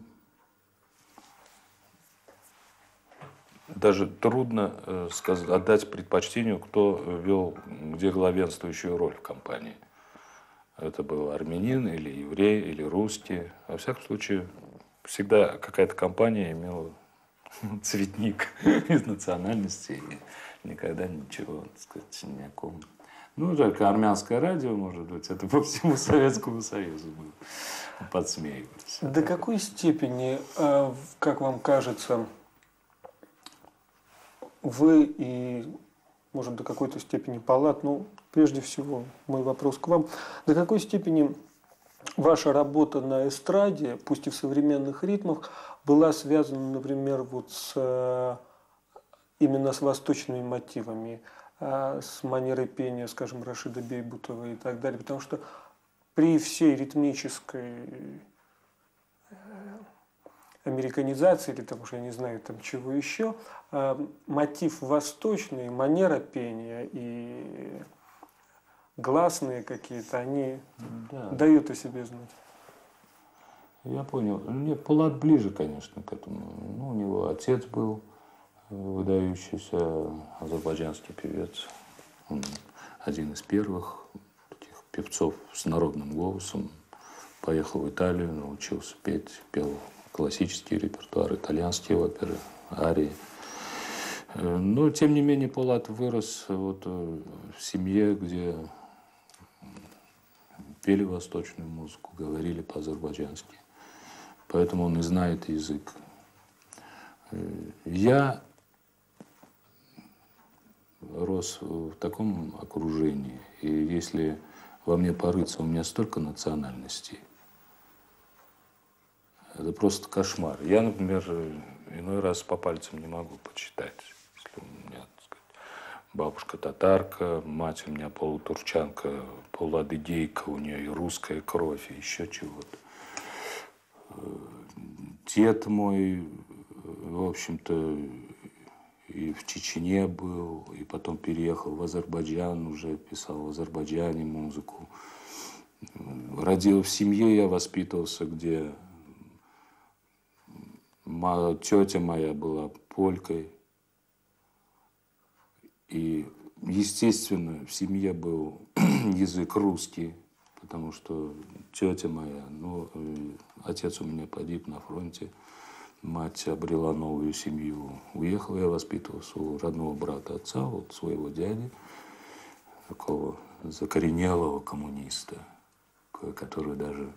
даже трудно отдать предпочтению, кто вел где главенствующую роль в компании. Это был армянин или еврей, или русский. Во всяком случае, всегда какая-то компания имела цветник из национальности. И никогда ничего, так сказать, ни о ком. Ну, только армянское радио, может быть, это по всему Советскому Союзу было. Подсмеивались. До какой степени, как вам кажется, вы и, может, до какой-то степени Палат, ну, прежде всего, мой вопрос к вам, до какой степени ваша работа на эстраде, пусть и в современных ритмах, была связана, например, вот именно с восточными мотивами, с манерой пения, скажем, Рашида Бейбутова и так далее, потому что при всей ритмической американизации, или там уже, я не знаю, там чего еще, мотив восточный, манера пения и гласные какие-то, они дают о себе знать. Я понял. Мне Пулат ближе, конечно, к этому. Ну, у него отец был выдающийся азербайджанский певец. Он один из первых таких певцов с народным голосом. Поехал в Италию, научился петь, пел классический репертуар, итальянские оперы, арии. Но, тем не менее, Пулат вырос вот в семье, где пели восточную музыку, говорили по-азербайджански. Поэтому он и знает язык. Я рос в таком окружении, и если во мне порыться, у меня столько национальностей. Это просто кошмар. Я, например, иной раз по пальцам не могу почитать. Если у меня, так сказать, бабушка татарка, мать у меня полутурчанка, полуадыгейка, у нее и русская кровь, и еще чего-то. Дед мой, в общем-то, и в Чечне был, и потом переехал в Азербайджан, уже писал в Азербайджане музыку. Родил в семье, я воспитывался, где тетя моя была полькой. И, естественно, в семье был язык русский, потому что тетя моя, отец у меня погиб на фронте, мать обрела новую семью. Уехал я воспитывался у родного брата отца, вот своего дяди, такого закоренелого коммуниста, который даже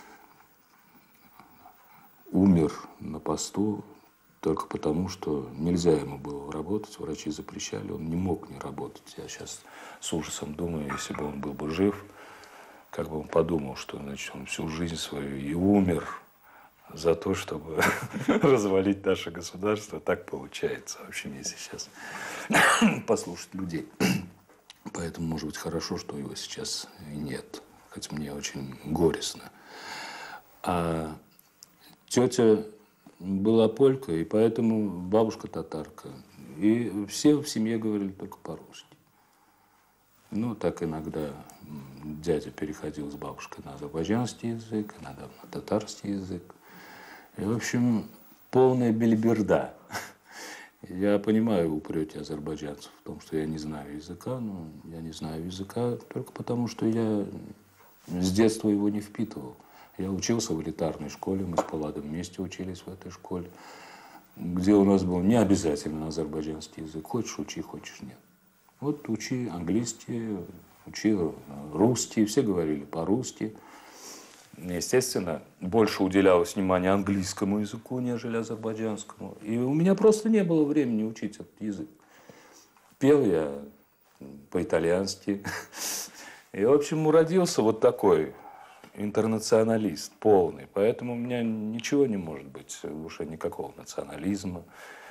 умер на посту только потому, что нельзя ему было работать, врачи запрещали, он не мог не работать. Я сейчас с ужасом думаю, если бы он был бы жив, как бы он подумал, что, значит, он всю жизнь свою и умер за то, чтобы развалить наше государство. Так получается, в общем, если сейчас послушать людей. Поэтому, может быть, хорошо, что его сейчас нет. Хотя мне очень горестно. А тетя была полька, и поэтому бабушка татарка. И все в семье говорили только по-русски. Ну, так иногда дядя переходил с бабушкой на азербайджанский язык, иногда на татарский язык. И, в общем, полная бельберда. Я понимаю упреки азербайджанцев в том, что я не знаю языка, но я не знаю языка только потому, что я с детства его не впитывал. Я учился в элитарной школе, мы с Палладом вместе учились в этой школе, где у нас был не обязательно азербайджанский язык. Хочешь – учи, хочешь – нет. Вот учи английский, учи русский, все говорили по-русски. Естественно, больше уделялось внимания английскому языку, нежели азербайджанскому. И у меня просто не было времени учить этот язык. Пел я по-итальянски. И, в общем, уродился вот такой интернационалист полный. Поэтому у меня ничего не может быть, уже никакого национализма,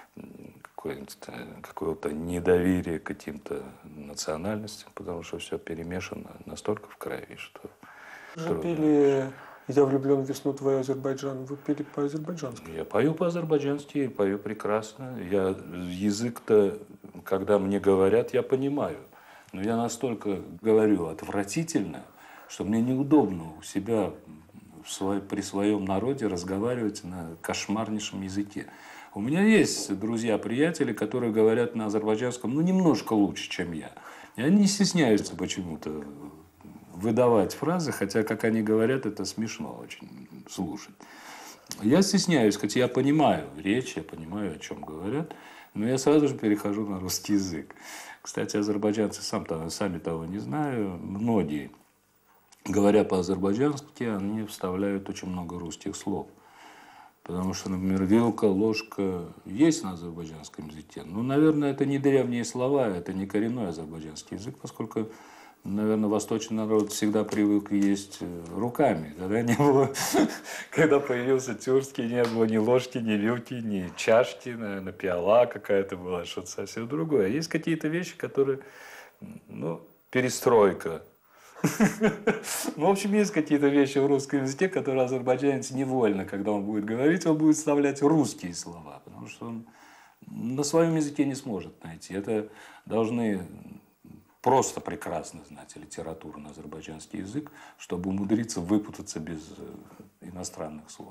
какого-то недоверия к каким-то национальностям, потому что все перемешано настолько в крови, что... Вы пели «Я влюблен в весну твою, Азербайджан». Вы пели по-азербайджански? Я пою по-азербайджански, пою прекрасно. Я язык-то, когда мне говорят, я понимаю. Но я настолько говорю отвратительно, что мне неудобно у себя при своем народе разговаривать на кошмарнейшем языке. У меня есть друзья-приятели, которые говорят на азербайджанском, немножко лучше, чем я. И они не стесняются почему-то выдавать фразы, хотя, как они говорят, это смешно очень слушать. Я стесняюсь, хотя я понимаю речь, я понимаю, о чем говорят, но я сразу же перехожу на русский язык. Кстати, азербайджанцы, сами того не знаю, многие, говоря по-азербайджански, они вставляют очень много русских слов. Потому что, например, вилка, ложка есть на азербайджанском языке. Наверное, это не древние слова, это не коренной азербайджанский язык, поскольку, наверное, восточный народ всегда привык есть руками. Когда появился тюркский, не было ни ложки, ни вилки, ни чашки, наверное, пиала какая-то была, что-то совсем другое. Есть какие-то вещи, которые, перестройка. В общем, есть какие-то вещи в русском языке, которые азербайджанец невольно, когда он будет говорить, он будет вставлять русские слова, потому что он на своем языке не сможет найти. Это должны просто прекрасно знать литературу на азербайджанский язык, чтобы умудриться выпутаться без иностранных слов.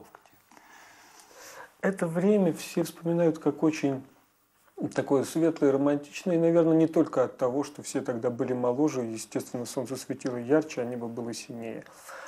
Это время все вспоминают как очень такое светлое, романтичное, и, наверное, не только от того, что все тогда были моложе, естественно, солнце светило ярче, а небо было синее.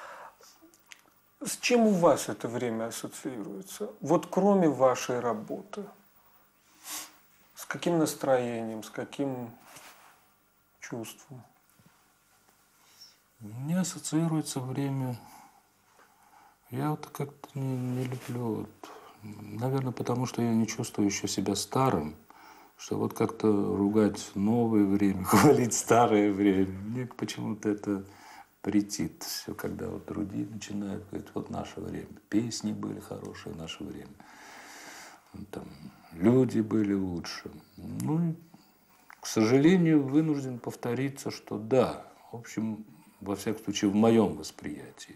С чем у вас это время ассоциируется? Вот кроме вашей работы. С каким настроением, с каким чувством? Мне ассоциируется время. Я вот как-то не люблю, вот, наверное, потому что я не чувствую еще себя старым, что вот как-то ругать новое время, хвалить старое время. Мне почему-то это претит все, когда вот другие начинают говорить, вот наше время. Песни были хорошие в наше время. Там, люди были лучше. Ну, и, к сожалению, вынужден повториться, что да, в общем, во всяком случае, в моем восприятии.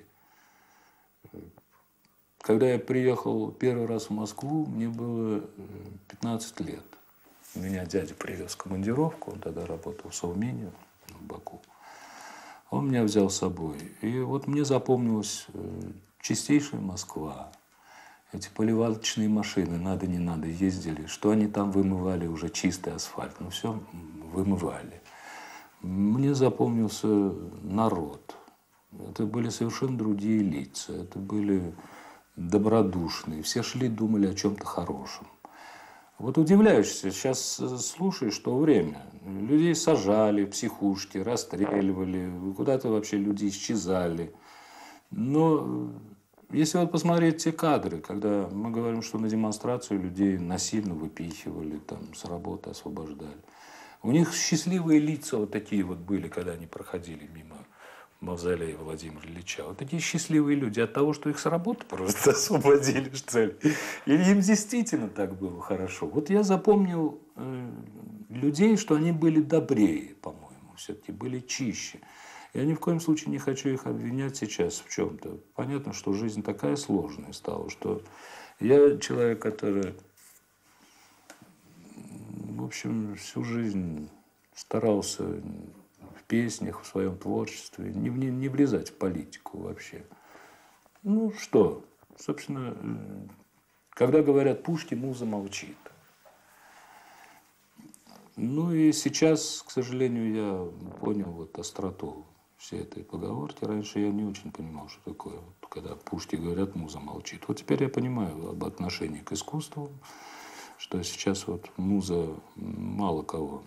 Когда я приехал первый раз в Москву, мне было 15 лет. Меня дядя привез в командировку, он тогда работал в Совмине, в Баку. Он меня взял с собой. И вот мне запомнилась чистейшая Москва. Эти поливалочные машины, надо, не надо, ездили. Что они там вымывали, уже чистый асфальт. Ну, все вымывали. Мне запомнился народ. Это были совершенно другие лица. Это были добродушные. Все шли, думали о чем-то хорошем. Вот удивляешься, сейчас слушаешь, что время. Людей сажали, психушки, расстреливали, куда-то вообще люди исчезали. Но если вот посмотреть те кадры, когда мы говорим, что на демонстрацию людей насильно выпихивали, там, с работы освобождали. У них счастливые лица вот такие вот были, когда они проходили мимо мавзолея Владимира Ильича. Вот такие счастливые люди от того, что их с работы просто освободили, что ли. Или им действительно так было хорошо. Вот я запомнил людей, что они были добрее, по-моему, все-таки были чище. Я ни в коем случае не хочу их обвинять сейчас в чем-то. Понятно, что жизнь такая сложная стала, что я человек, который, в общем, всю жизнь старался в песнях, в своем творчестве не влезать в политику вообще. Ну что, собственно, когда говорят «Пушкин, муза молчит». Ну и сейчас, к сожалению, я понял вот остроту всей этой поговорки. Раньше я не очень понимал, что такое, вот, когда пушки говорят, муза молчит. Вот теперь я понимаю об отношении к искусству, что сейчас вот муза мало кому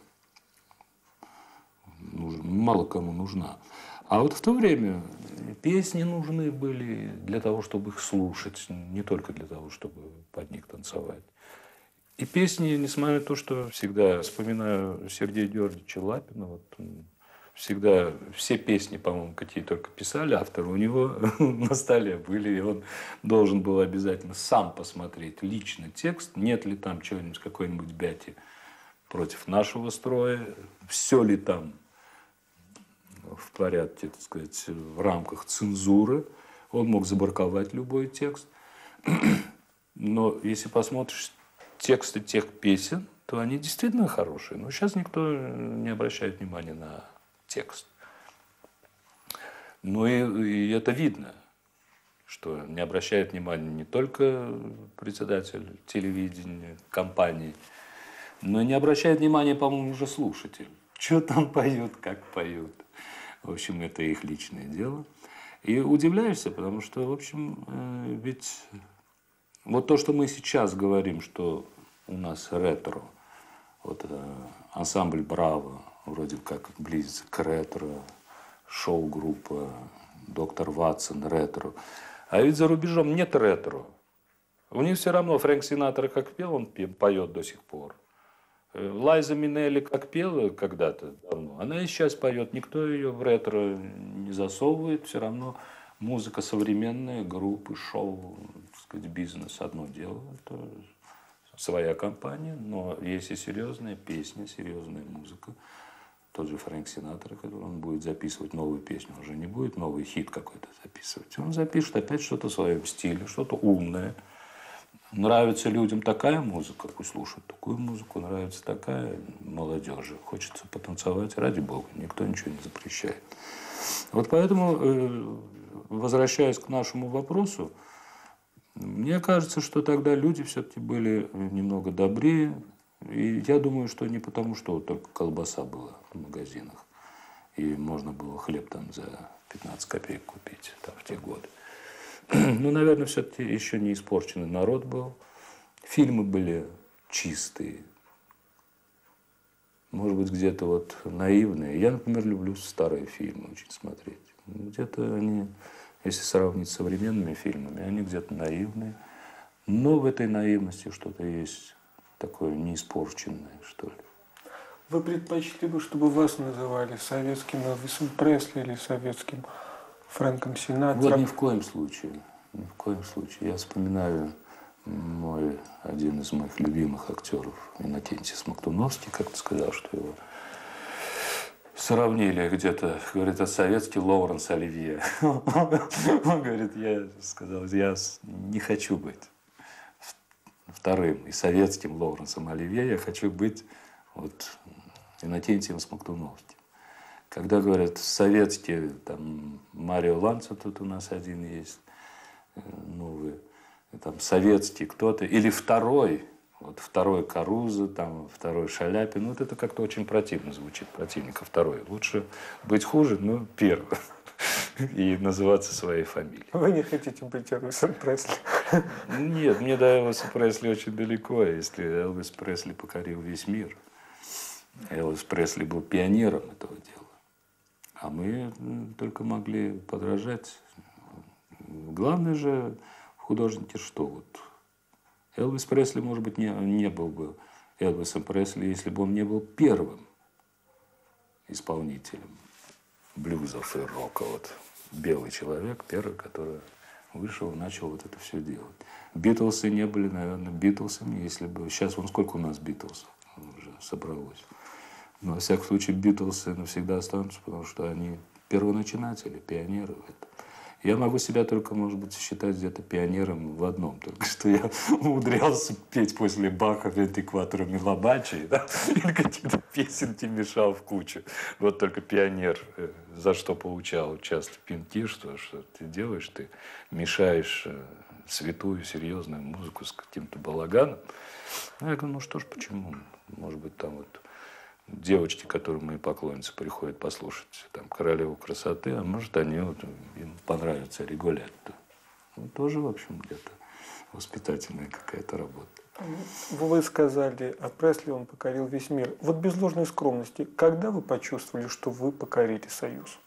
нужна. А вот в то время песни нужны были для того, чтобы их слушать, не только для того, чтобы под них танцевать. И песни, несмотря на то, что всегда вспоминаю Сергея Георгиевича Лапина, вот всегда все песни, по-моему, какие только писали авторы, у него на столе были, и он должен был обязательно сам посмотреть лично текст, нет ли там чего-нибудь, какой-нибудь бяти против нашего строя, все ли там в порядке, так сказать, в рамках цензуры. Он мог забраковать любой текст. Но если посмотришь тексты тех песен, то они действительно хорошие. Но сейчас никто не обращает внимания на текст. Ну и это видно, что не обращает внимания не только председатель телевидения, компании, но и не обращает внимания, по-моему, уже слушатель. Что там поют, как поют. В общем, это их личное дело. И удивляешься, потому что, в общем, ведь вот то, что мы сейчас говорим, что у нас ретро, вот ансамбль «Браво» вроде как близится к ретро, шоу-группа «Доктор Ватсон» ретро. А ведь за рубежом нет ретро. У них все равно Фрэнк Синатра как пел, он поет до сих пор. Лайза Минелли как пела когда-то давно, она и сейчас поет. Никто ее в ретро не засовывает. Все равно музыка современная, группы, шоу, так сказать, бизнес одно дело. Это своя компания, но есть и серьезная песня, серьезная музыка. Тот же Фрэнк Синатра, который он будет записывать новую песню, уже не будет новый хит какой-то записывать. Он запишет опять что-то в своем стиле, что-то умное. Нравится людям такая музыка, пусть слушают такую музыку, нравится такая молодежи. Хочется потанцевать, ради бога, никто ничего не запрещает. Вот поэтому, возвращаясь к нашему вопросу, мне кажется, что тогда люди все-таки были немного добрее. И я думаю, что не потому, что только колбаса была в магазинах, и можно было хлеб там за 15 копеек купить там, в те годы. Ну, наверное, все-таки еще не испорченный народ был. Фильмы были чистые. Может быть, где-то вот наивные. Я, например, люблю старые фильмы очень смотреть. Где-то они, если сравнить с современными фильмами, они где-то наивные. Но в этой наивности что-то есть такое неиспорченное, что ли. Вы предпочли бы, чтобы вас называли советским Элвисом Пресли или советским Фрэнком Синатрой? Вот ни в коем случае. Ни в коем случае. Я вспоминаю один из моих любимых актеров, Иннокентий Смоктуновский, как-то сказал, что его сравнили где-то, говорит, это советский Лоуренс Оливье. Он говорит, я сказал, я не хочу быть вторым и советским Лоуренсом Оливье, я хочу быть вот Иннокентием Смоктуновским. Когда говорят советские, там Марио Ланцо тут у нас один есть, новый, там советский кто-то, или второй, вот второй Карузо, там второй Шаляпин, вот это как-то очень противно звучит, противника второй. Лучше быть хуже, но первый. И называться своей фамилией. Вы не хотите быть Элвисом Пресли? Нет, мне до Элвиса Пресли очень далеко. Если Элвис Пресли покорил весь мир, Элвис Пресли был пионером этого дела. А мы только могли подражать. Главное же в художнике что? Вот Элвис Пресли, может быть, не был бы Элвисом Пресли, если бы он не был первым исполнителем блюзов и рока. Вот белый человек, первый, который вышел и начал вот это все делать. Битлсы не были, наверное, Битлсами, если бы... Сейчас вон сколько у нас Битлсов уже собралось. Но, во всяком случае, Битлсы навсегда останутся, потому что они первоначинатели, пионеры в этом. Я могу себя только, может быть, считать где-то пионером в одном. Только что я умудрялся петь после Баха «Вентикватора Милобачи», да? Или какие-то песенки мешал в кучу. Вот только пионер, за что получал часто пинки, что ты делаешь, ты мешаешь святую, серьезную музыку с каким-то балаганом. А я говорю, ну что ж, почему? Может быть, там вот девочки, которым мои поклонницы приходят послушать там «Королеву красоты», а может, они вот, им понравится Риголетто. Ну, тоже, в общем, где-то воспитательная какая-то работа. Вы сказали, о Пресли он покорил весь мир. Вот без ложной скромности, когда вы почувствовали, что вы покорили Союз?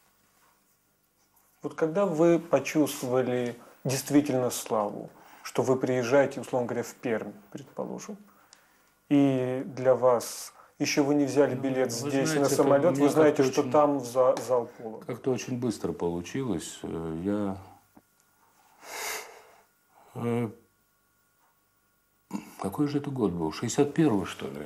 Вот когда вы почувствовали действительно славу, что вы приезжаете, условно говоря, в Пермь, предположим, и для вас... Еще вы не взяли билет здесь, знаете, на самолет, вы знаете, что очень, там зал полон. Как-то очень быстро получилось. Какой же это год был? 61-й, что ли?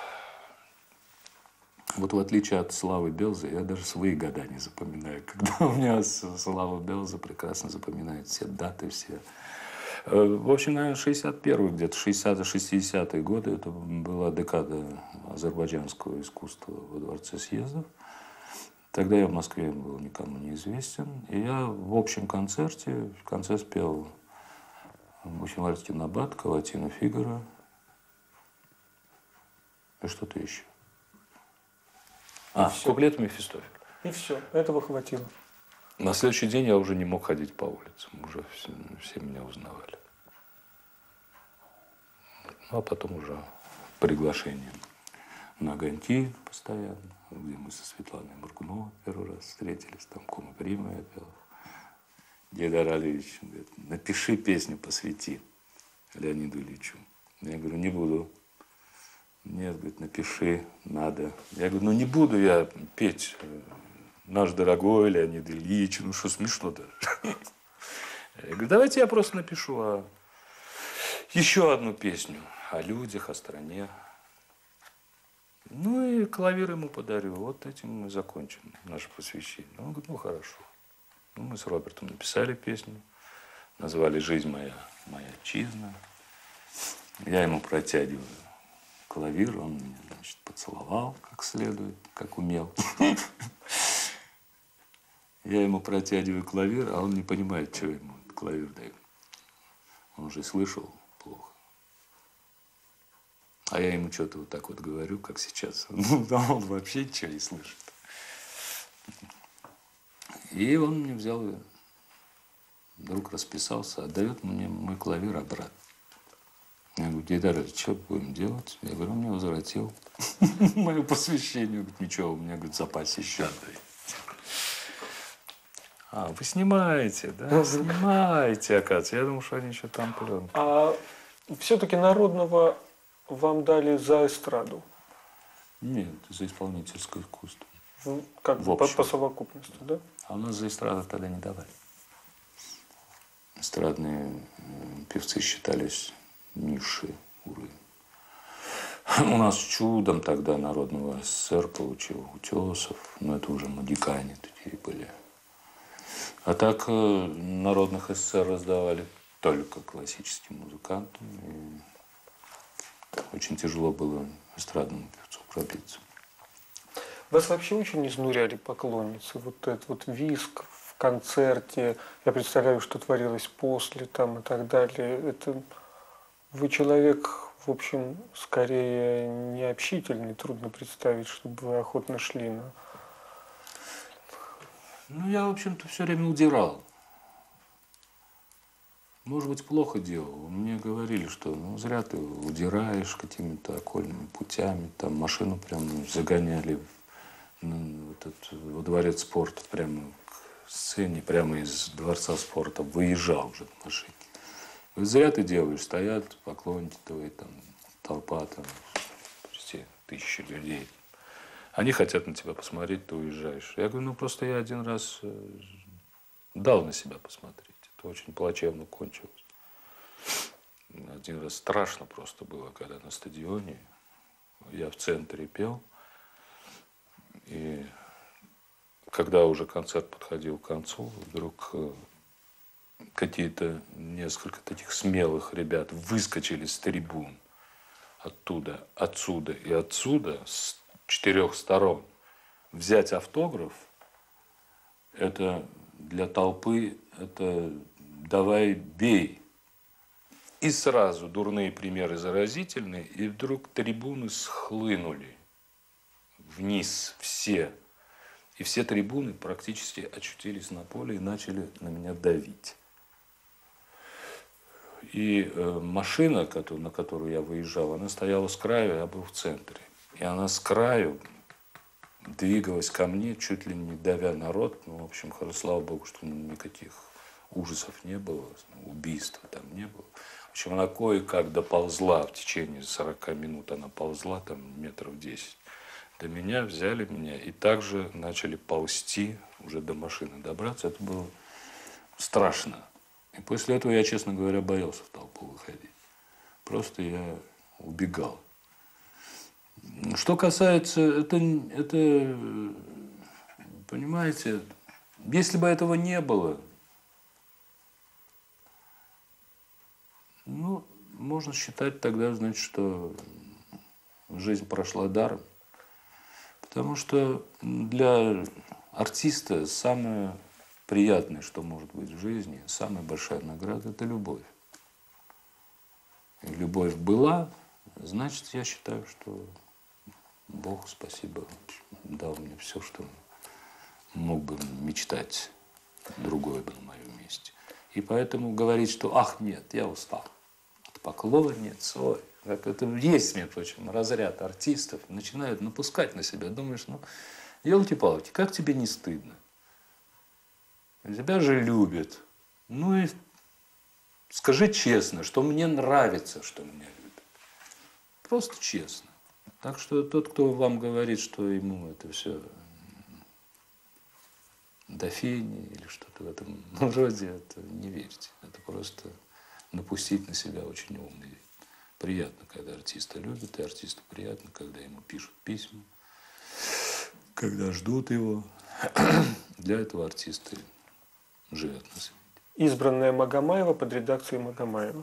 Вот в отличие от Славы Белзы, я даже свои года не запоминаю. Когда у меня Слава Белза прекрасно запоминает все даты, все... В общем, наверное, 61-й, где-то 60-60-е годы, это была декада азербайджанского искусства во Дворце съездов. Тогда я в Москве был никому неизвестен. И я в общем концерте, в конце спел Бухенвальдский набат, Каватину Фигаро и что-то еще. Куплет Мефистофеля. И все, этого хватило. На следующий день я уже не мог ходить по улицам, уже все меня узнавали. Ну, а потом уже приглашение на Ганти постоянно, где мы со Светланой Мургуновой первый раз встретились, там Кума Прима я пел. Гейдар Алиевич говорит, напиши песню, посвяти Леониду Ильичу. Я говорю, не буду. Нет, говорит, напиши, надо. Я говорю, ну не буду я петь наш дорогой Леонид Ильич, ну что смешно даже. Я говорю, давайте я просто напишу еще одну песню о людях, о стране. Ну и клавир ему подарю. Вот этим мы закончим наше посвящение. Он говорит, ну хорошо. Ну, мы с Робертом написали песню, назвали «Жизнь моя, моя отчизна». Я ему протягиваю клавир, он меня, значит, поцеловал как следует, как умел. Я ему протягиваю клавир, а он не понимает, что ему клавир дает. Он уже слышал плохо. А я ему что-то вот так вот говорю, как сейчас. Ну, да он вообще ничего не слышит. И он мне взял, вдруг расписался, отдает мне мой клавир обратно. Я говорю, Гейдар, что будем делать? Я говорю, он мне возвратил мое посвящение. Говорит, ничего, у меня, говорит, в запасе еще отдай. А, вы снимаете, да? Снимаете, оказывается. Я думал, что они еще там пленку. А все-таки народного вам дали за эстраду? Нет, за исполнительское искусство. Как В бы по общем. совокупности, да? А у нас за эстраду тогда не давали. Эстрадные певцы считались низший уровень. У нас чудом тогда народного СССР получил Утесов, но это уже мадикане такие были. А так народных СССР раздавали только классическим музыкантам. И очень тяжело было эстрадному певцу пробиться. Вас вообще очень изнуряли поклонницы? Вот этот вот визг в концерте, я представляю, что творилось после там и так далее. Это вы человек, в общем, скорее необщительный, трудно представить, чтобы вы охотно шли на... Ну, я, в общем-то, все время удирал. Может быть, плохо делал. Мне говорили, что ну, зря ты удираешь какими-то окольными путями. Там машину прям загоняли во дворец спорта, прямо к сцене, прямо из дворца спорта. Выезжал уже на машине. Вот зря ты делаешь. Стоят поклонники твои, там, толпа, там, все тысячи людей. Они хотят на тебя посмотреть, ты уезжаешь. Я говорю, ну просто я один раз дал на себя посмотреть. Это очень плачевно кончилось. Один раз страшно просто было, когда на стадионе я в центре пел. И когда уже концерт подходил к концу, вдруг какие-то несколько таких смелых ребят выскочили с трибун оттуда, отсюда и отсюда, с 4 сторон. Взять автограф, это для толпы, это давай бей. И сразу дурные примеры заразительные, и вдруг трибуны схлынули вниз все. И все трибуны практически очутились на поле и начали на меня давить. И машина, на которую я выезжал, она стояла с краю, я был в центре. И она с краю двигалась ко мне, чуть ли не давя народ. Ну, в общем, слава богу, что никаких ужасов не было, убийства там не было. В общем, она кое-как доползла в течение 40 минут, она ползла там метров 10. До меня, взяли меня и также начали ползти, уже до машины добраться. Это было страшно. И после этого я, честно говоря, боялся в толпу выходить. Просто я убегал. Что касается, это, понимаете, если бы этого не было, ну, можно считать тогда, значит, что жизнь прошла даром. Потому что для артиста самое приятное, что может быть в жизни, самая большая награда – это любовь. И любовь была, значит, я считаю, что Бог, спасибо, дал мне все, что мог бы мечтать другой бы на моем месте. И поэтому говорить, что «ах, нет, я устал от поклонниц», ой, это есть, между прочим, разряд артистов, начинают напускать на себя. Думаешь, ну, елки-палки, как тебе не стыдно? Тебя же любят. Ну и скажи честно, что мне нравится, что меня любят. Просто честно. Так что тот, кто вам говорит, что ему это все до фени или что-то в этом роде, это не верьте. Это просто напустить на себя очень умный вид. Приятно, когда артиста любят, и артисту приятно, когда ему пишут письма, когда ждут его. Для этого артисты живет на свете. Избранная Магомаева под редакцией Магомаева.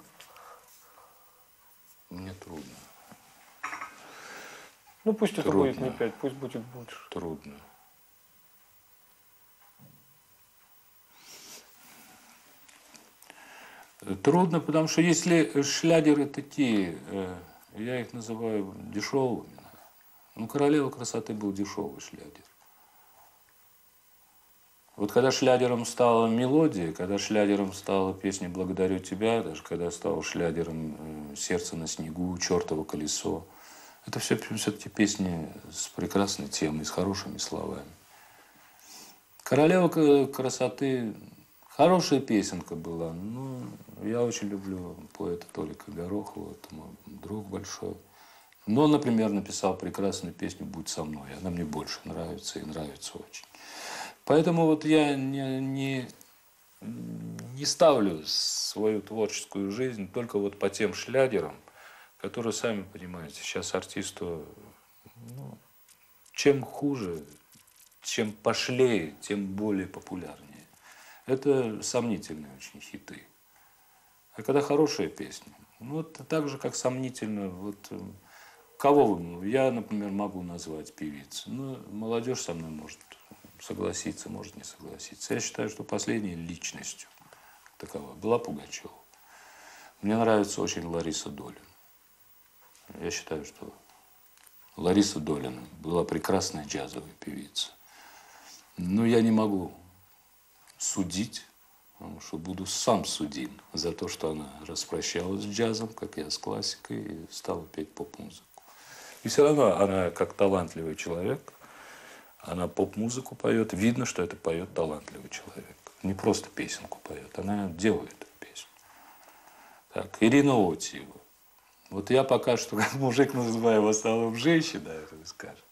Мне трудно. Ну пусть это Трудно. будет не 5, пусть будет больше. Трудно. Трудно, потому что если шлягеры такие, я их называю дешевыми. Ну, «Королева красоты» был дешевый шлягер. Вот когда шлягером стала мелодия, когда шлягером стала песня «Благодарю тебя», даже когда стал шлягером «Сердце на снегу», «Чертово колесо», это все-таки песни с прекрасной темой, с хорошими словами. «Королева красоты» хорошая песенка была. Ну, я очень люблю поэта Толика Горохова, это мой друг большой. Но, например, написал прекрасную песню «Будь со мной». Она мне больше нравится и нравится очень. Поэтому вот я не ставлю свою творческую жизнь только вот по тем шлягерам, которые, сами понимаете, сейчас артисту, ну, чем хуже, чем пошлее, тем более популярнее. Это сомнительные очень хиты. А когда хорошая песня, ну, вот так же, как сомнительно, вот кого вы, я, например, могу назвать певиц. Ну, молодежь со мной может согласиться, может не согласиться. Я считаю, что последней личностью такова была Пугачева. Мне нравится очень Лариса Долина. Я считаю, что Лариса Долина была прекрасная джазовая певица. Но я не могу судить, потому что буду сам судим за то, что она распрощалась с джазом, как я с классикой, и стала петь поп-музыку. И все равно она, как талантливый человек, она поп-музыку поет. Видно, что это поет талантливый человек. Не просто песенку поет, она делает эту песню. Так, Ирина Отиева. Вот я пока что, как мужик, называю в основном женщина, это вы скажете.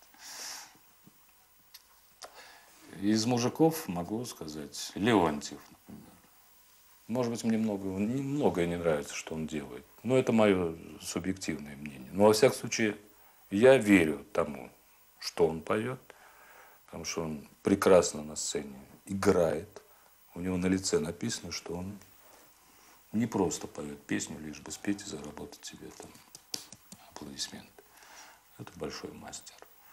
Из мужиков могу сказать Леонтьев, например. Может быть, мне многое не нравится, что он делает. Но это мое субъективное мнение. Но, во всяком случае, я верю тому, что он поет, потому что он прекрасно на сцене играет. У него на лице написано, что он не просто поет песню, лишь бы спеть и заработать себе там аплодисменты. Это большой мастер.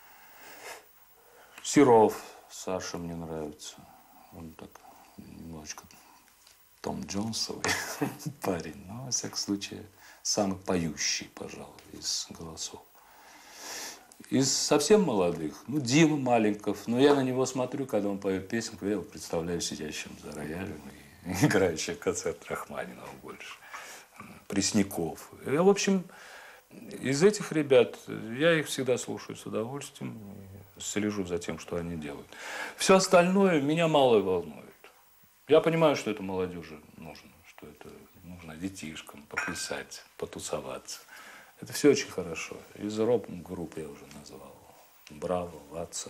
Серов Саша мне нравится. Он так немножечко Том Джонсовый парень, но, во всяком случае, самый поющий, пожалуй, из голосов. Из совсем молодых, ну, Дима Маленков, но я на него смотрю, когда он поет песенку, я его представляю сидящим за роялем и играющим концерт Рахманинова больше. Пресняков. Я, в общем, из этих ребят, я их всегда слушаю с удовольствием, слежу за тем, что они делают. Все остальное меня мало волнует. Я понимаю, что это молодежи нужно, что это нужно детишкам поплясать, потусоваться. Это все очень хорошо. Из рок-групп я уже назвал. Браво, Ватсон.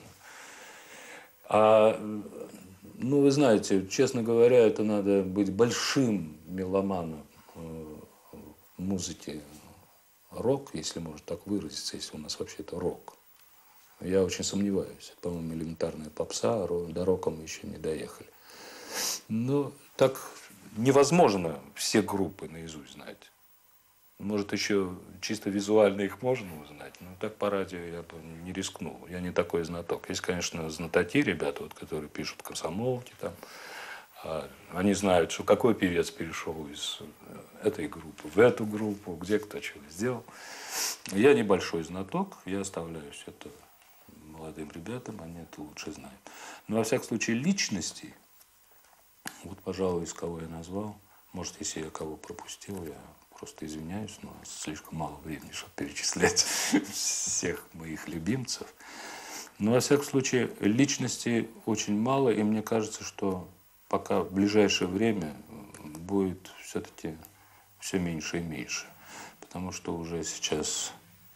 Ну, вы знаете, честно говоря, это надо быть большим меломаном музыки рок, если можно так выразиться, если у нас вообще это рок. Я очень сомневаюсь. По-моему, элементарная попса, а до рока мы еще не доехали. Но так невозможно все группы наизусть знать. Может, еще чисто визуально их можно узнать, но так по радио я бы не рискнул. Я не такой знаток. Есть, конечно, знатоки, ребята, вот, которые пишут комсомолки, там, они знают, что какой певец перешел из этой группы в эту группу, где кто чего сделал. Я небольшой знаток, я оставляю все это молодым ребятам, они это лучше знают. Но, во всяком случае, личностей, вот, пожалуй, из кого я назвал, может, если я кого пропустил, я просто извиняюсь, но слишком мало времени, чтобы перечислять всех моих любимцев. Но, во всяком случае, личностей очень мало, и мне кажется, что пока в ближайшее время будет все-таки все меньше и меньше. Потому что уже сейчас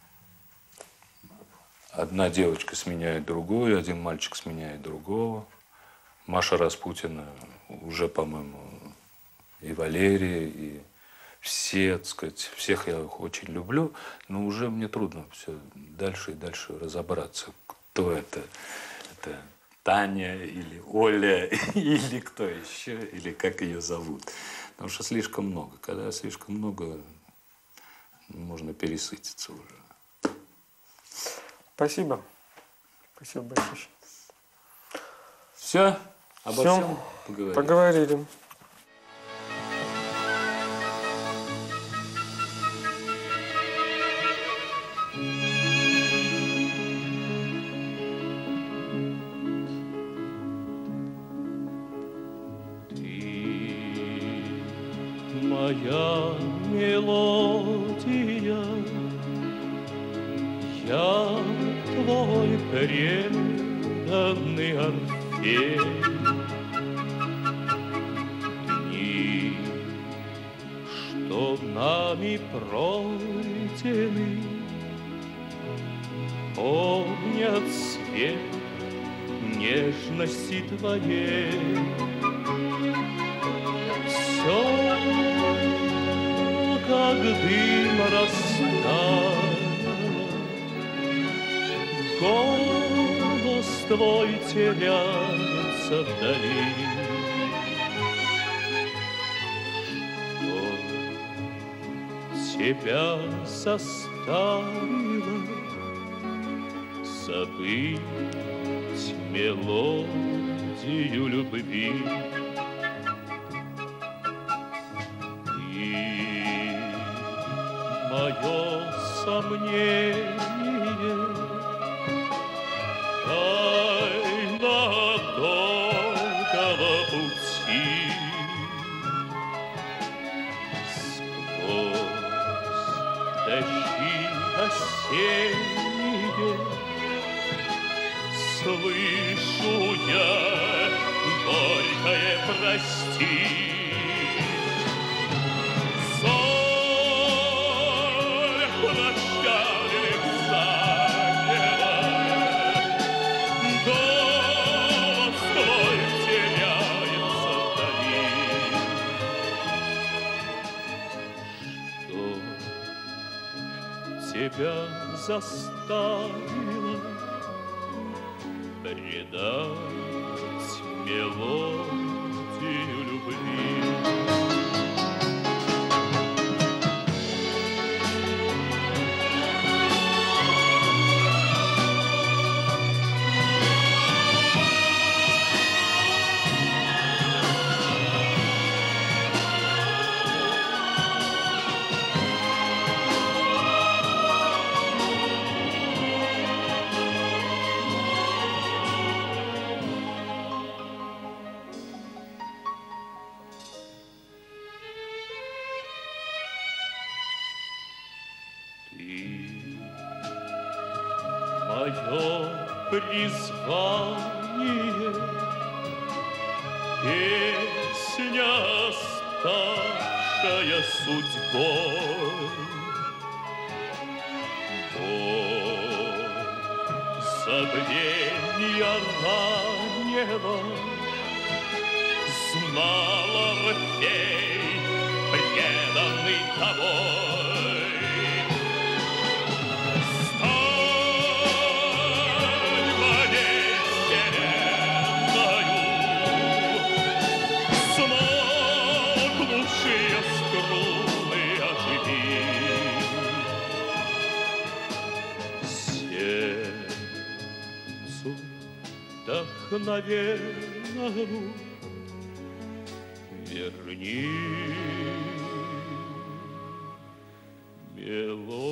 одна девочка сменяет другую, один мальчик сменяет другого. Маша Распутина уже, по-моему, и Валерия, и все, так сказать, всех я очень люблю, но уже мне трудно все дальше и дальше разобраться, кто это. Это Таня или Оля, или кто еще, или как ее зовут. Потому что слишком много. Когда слишком много, можно пересытиться уже. Спасибо. Спасибо большое. Все? Обо всем поговорили. Моя мелодия, я твой преданный Орфей. те дни, что нами пройдены, помнят свет нежности твоей. Все, как дым растаял, голос твой теряется вдали. Что тебя заставило забыть мелодию любви? И мое сомнение тайна долгого пути, сквозь дожди осенние слышу я горькое прости. Соль прощальных заняла, голос твой теряется вдали. Что тебя заставило предать мелодию любви? Мое призвание, песня, ставшая судьбой, боль забвенья раннего знала Орфей, преданный тобой. Вдохновенному верни мелодию.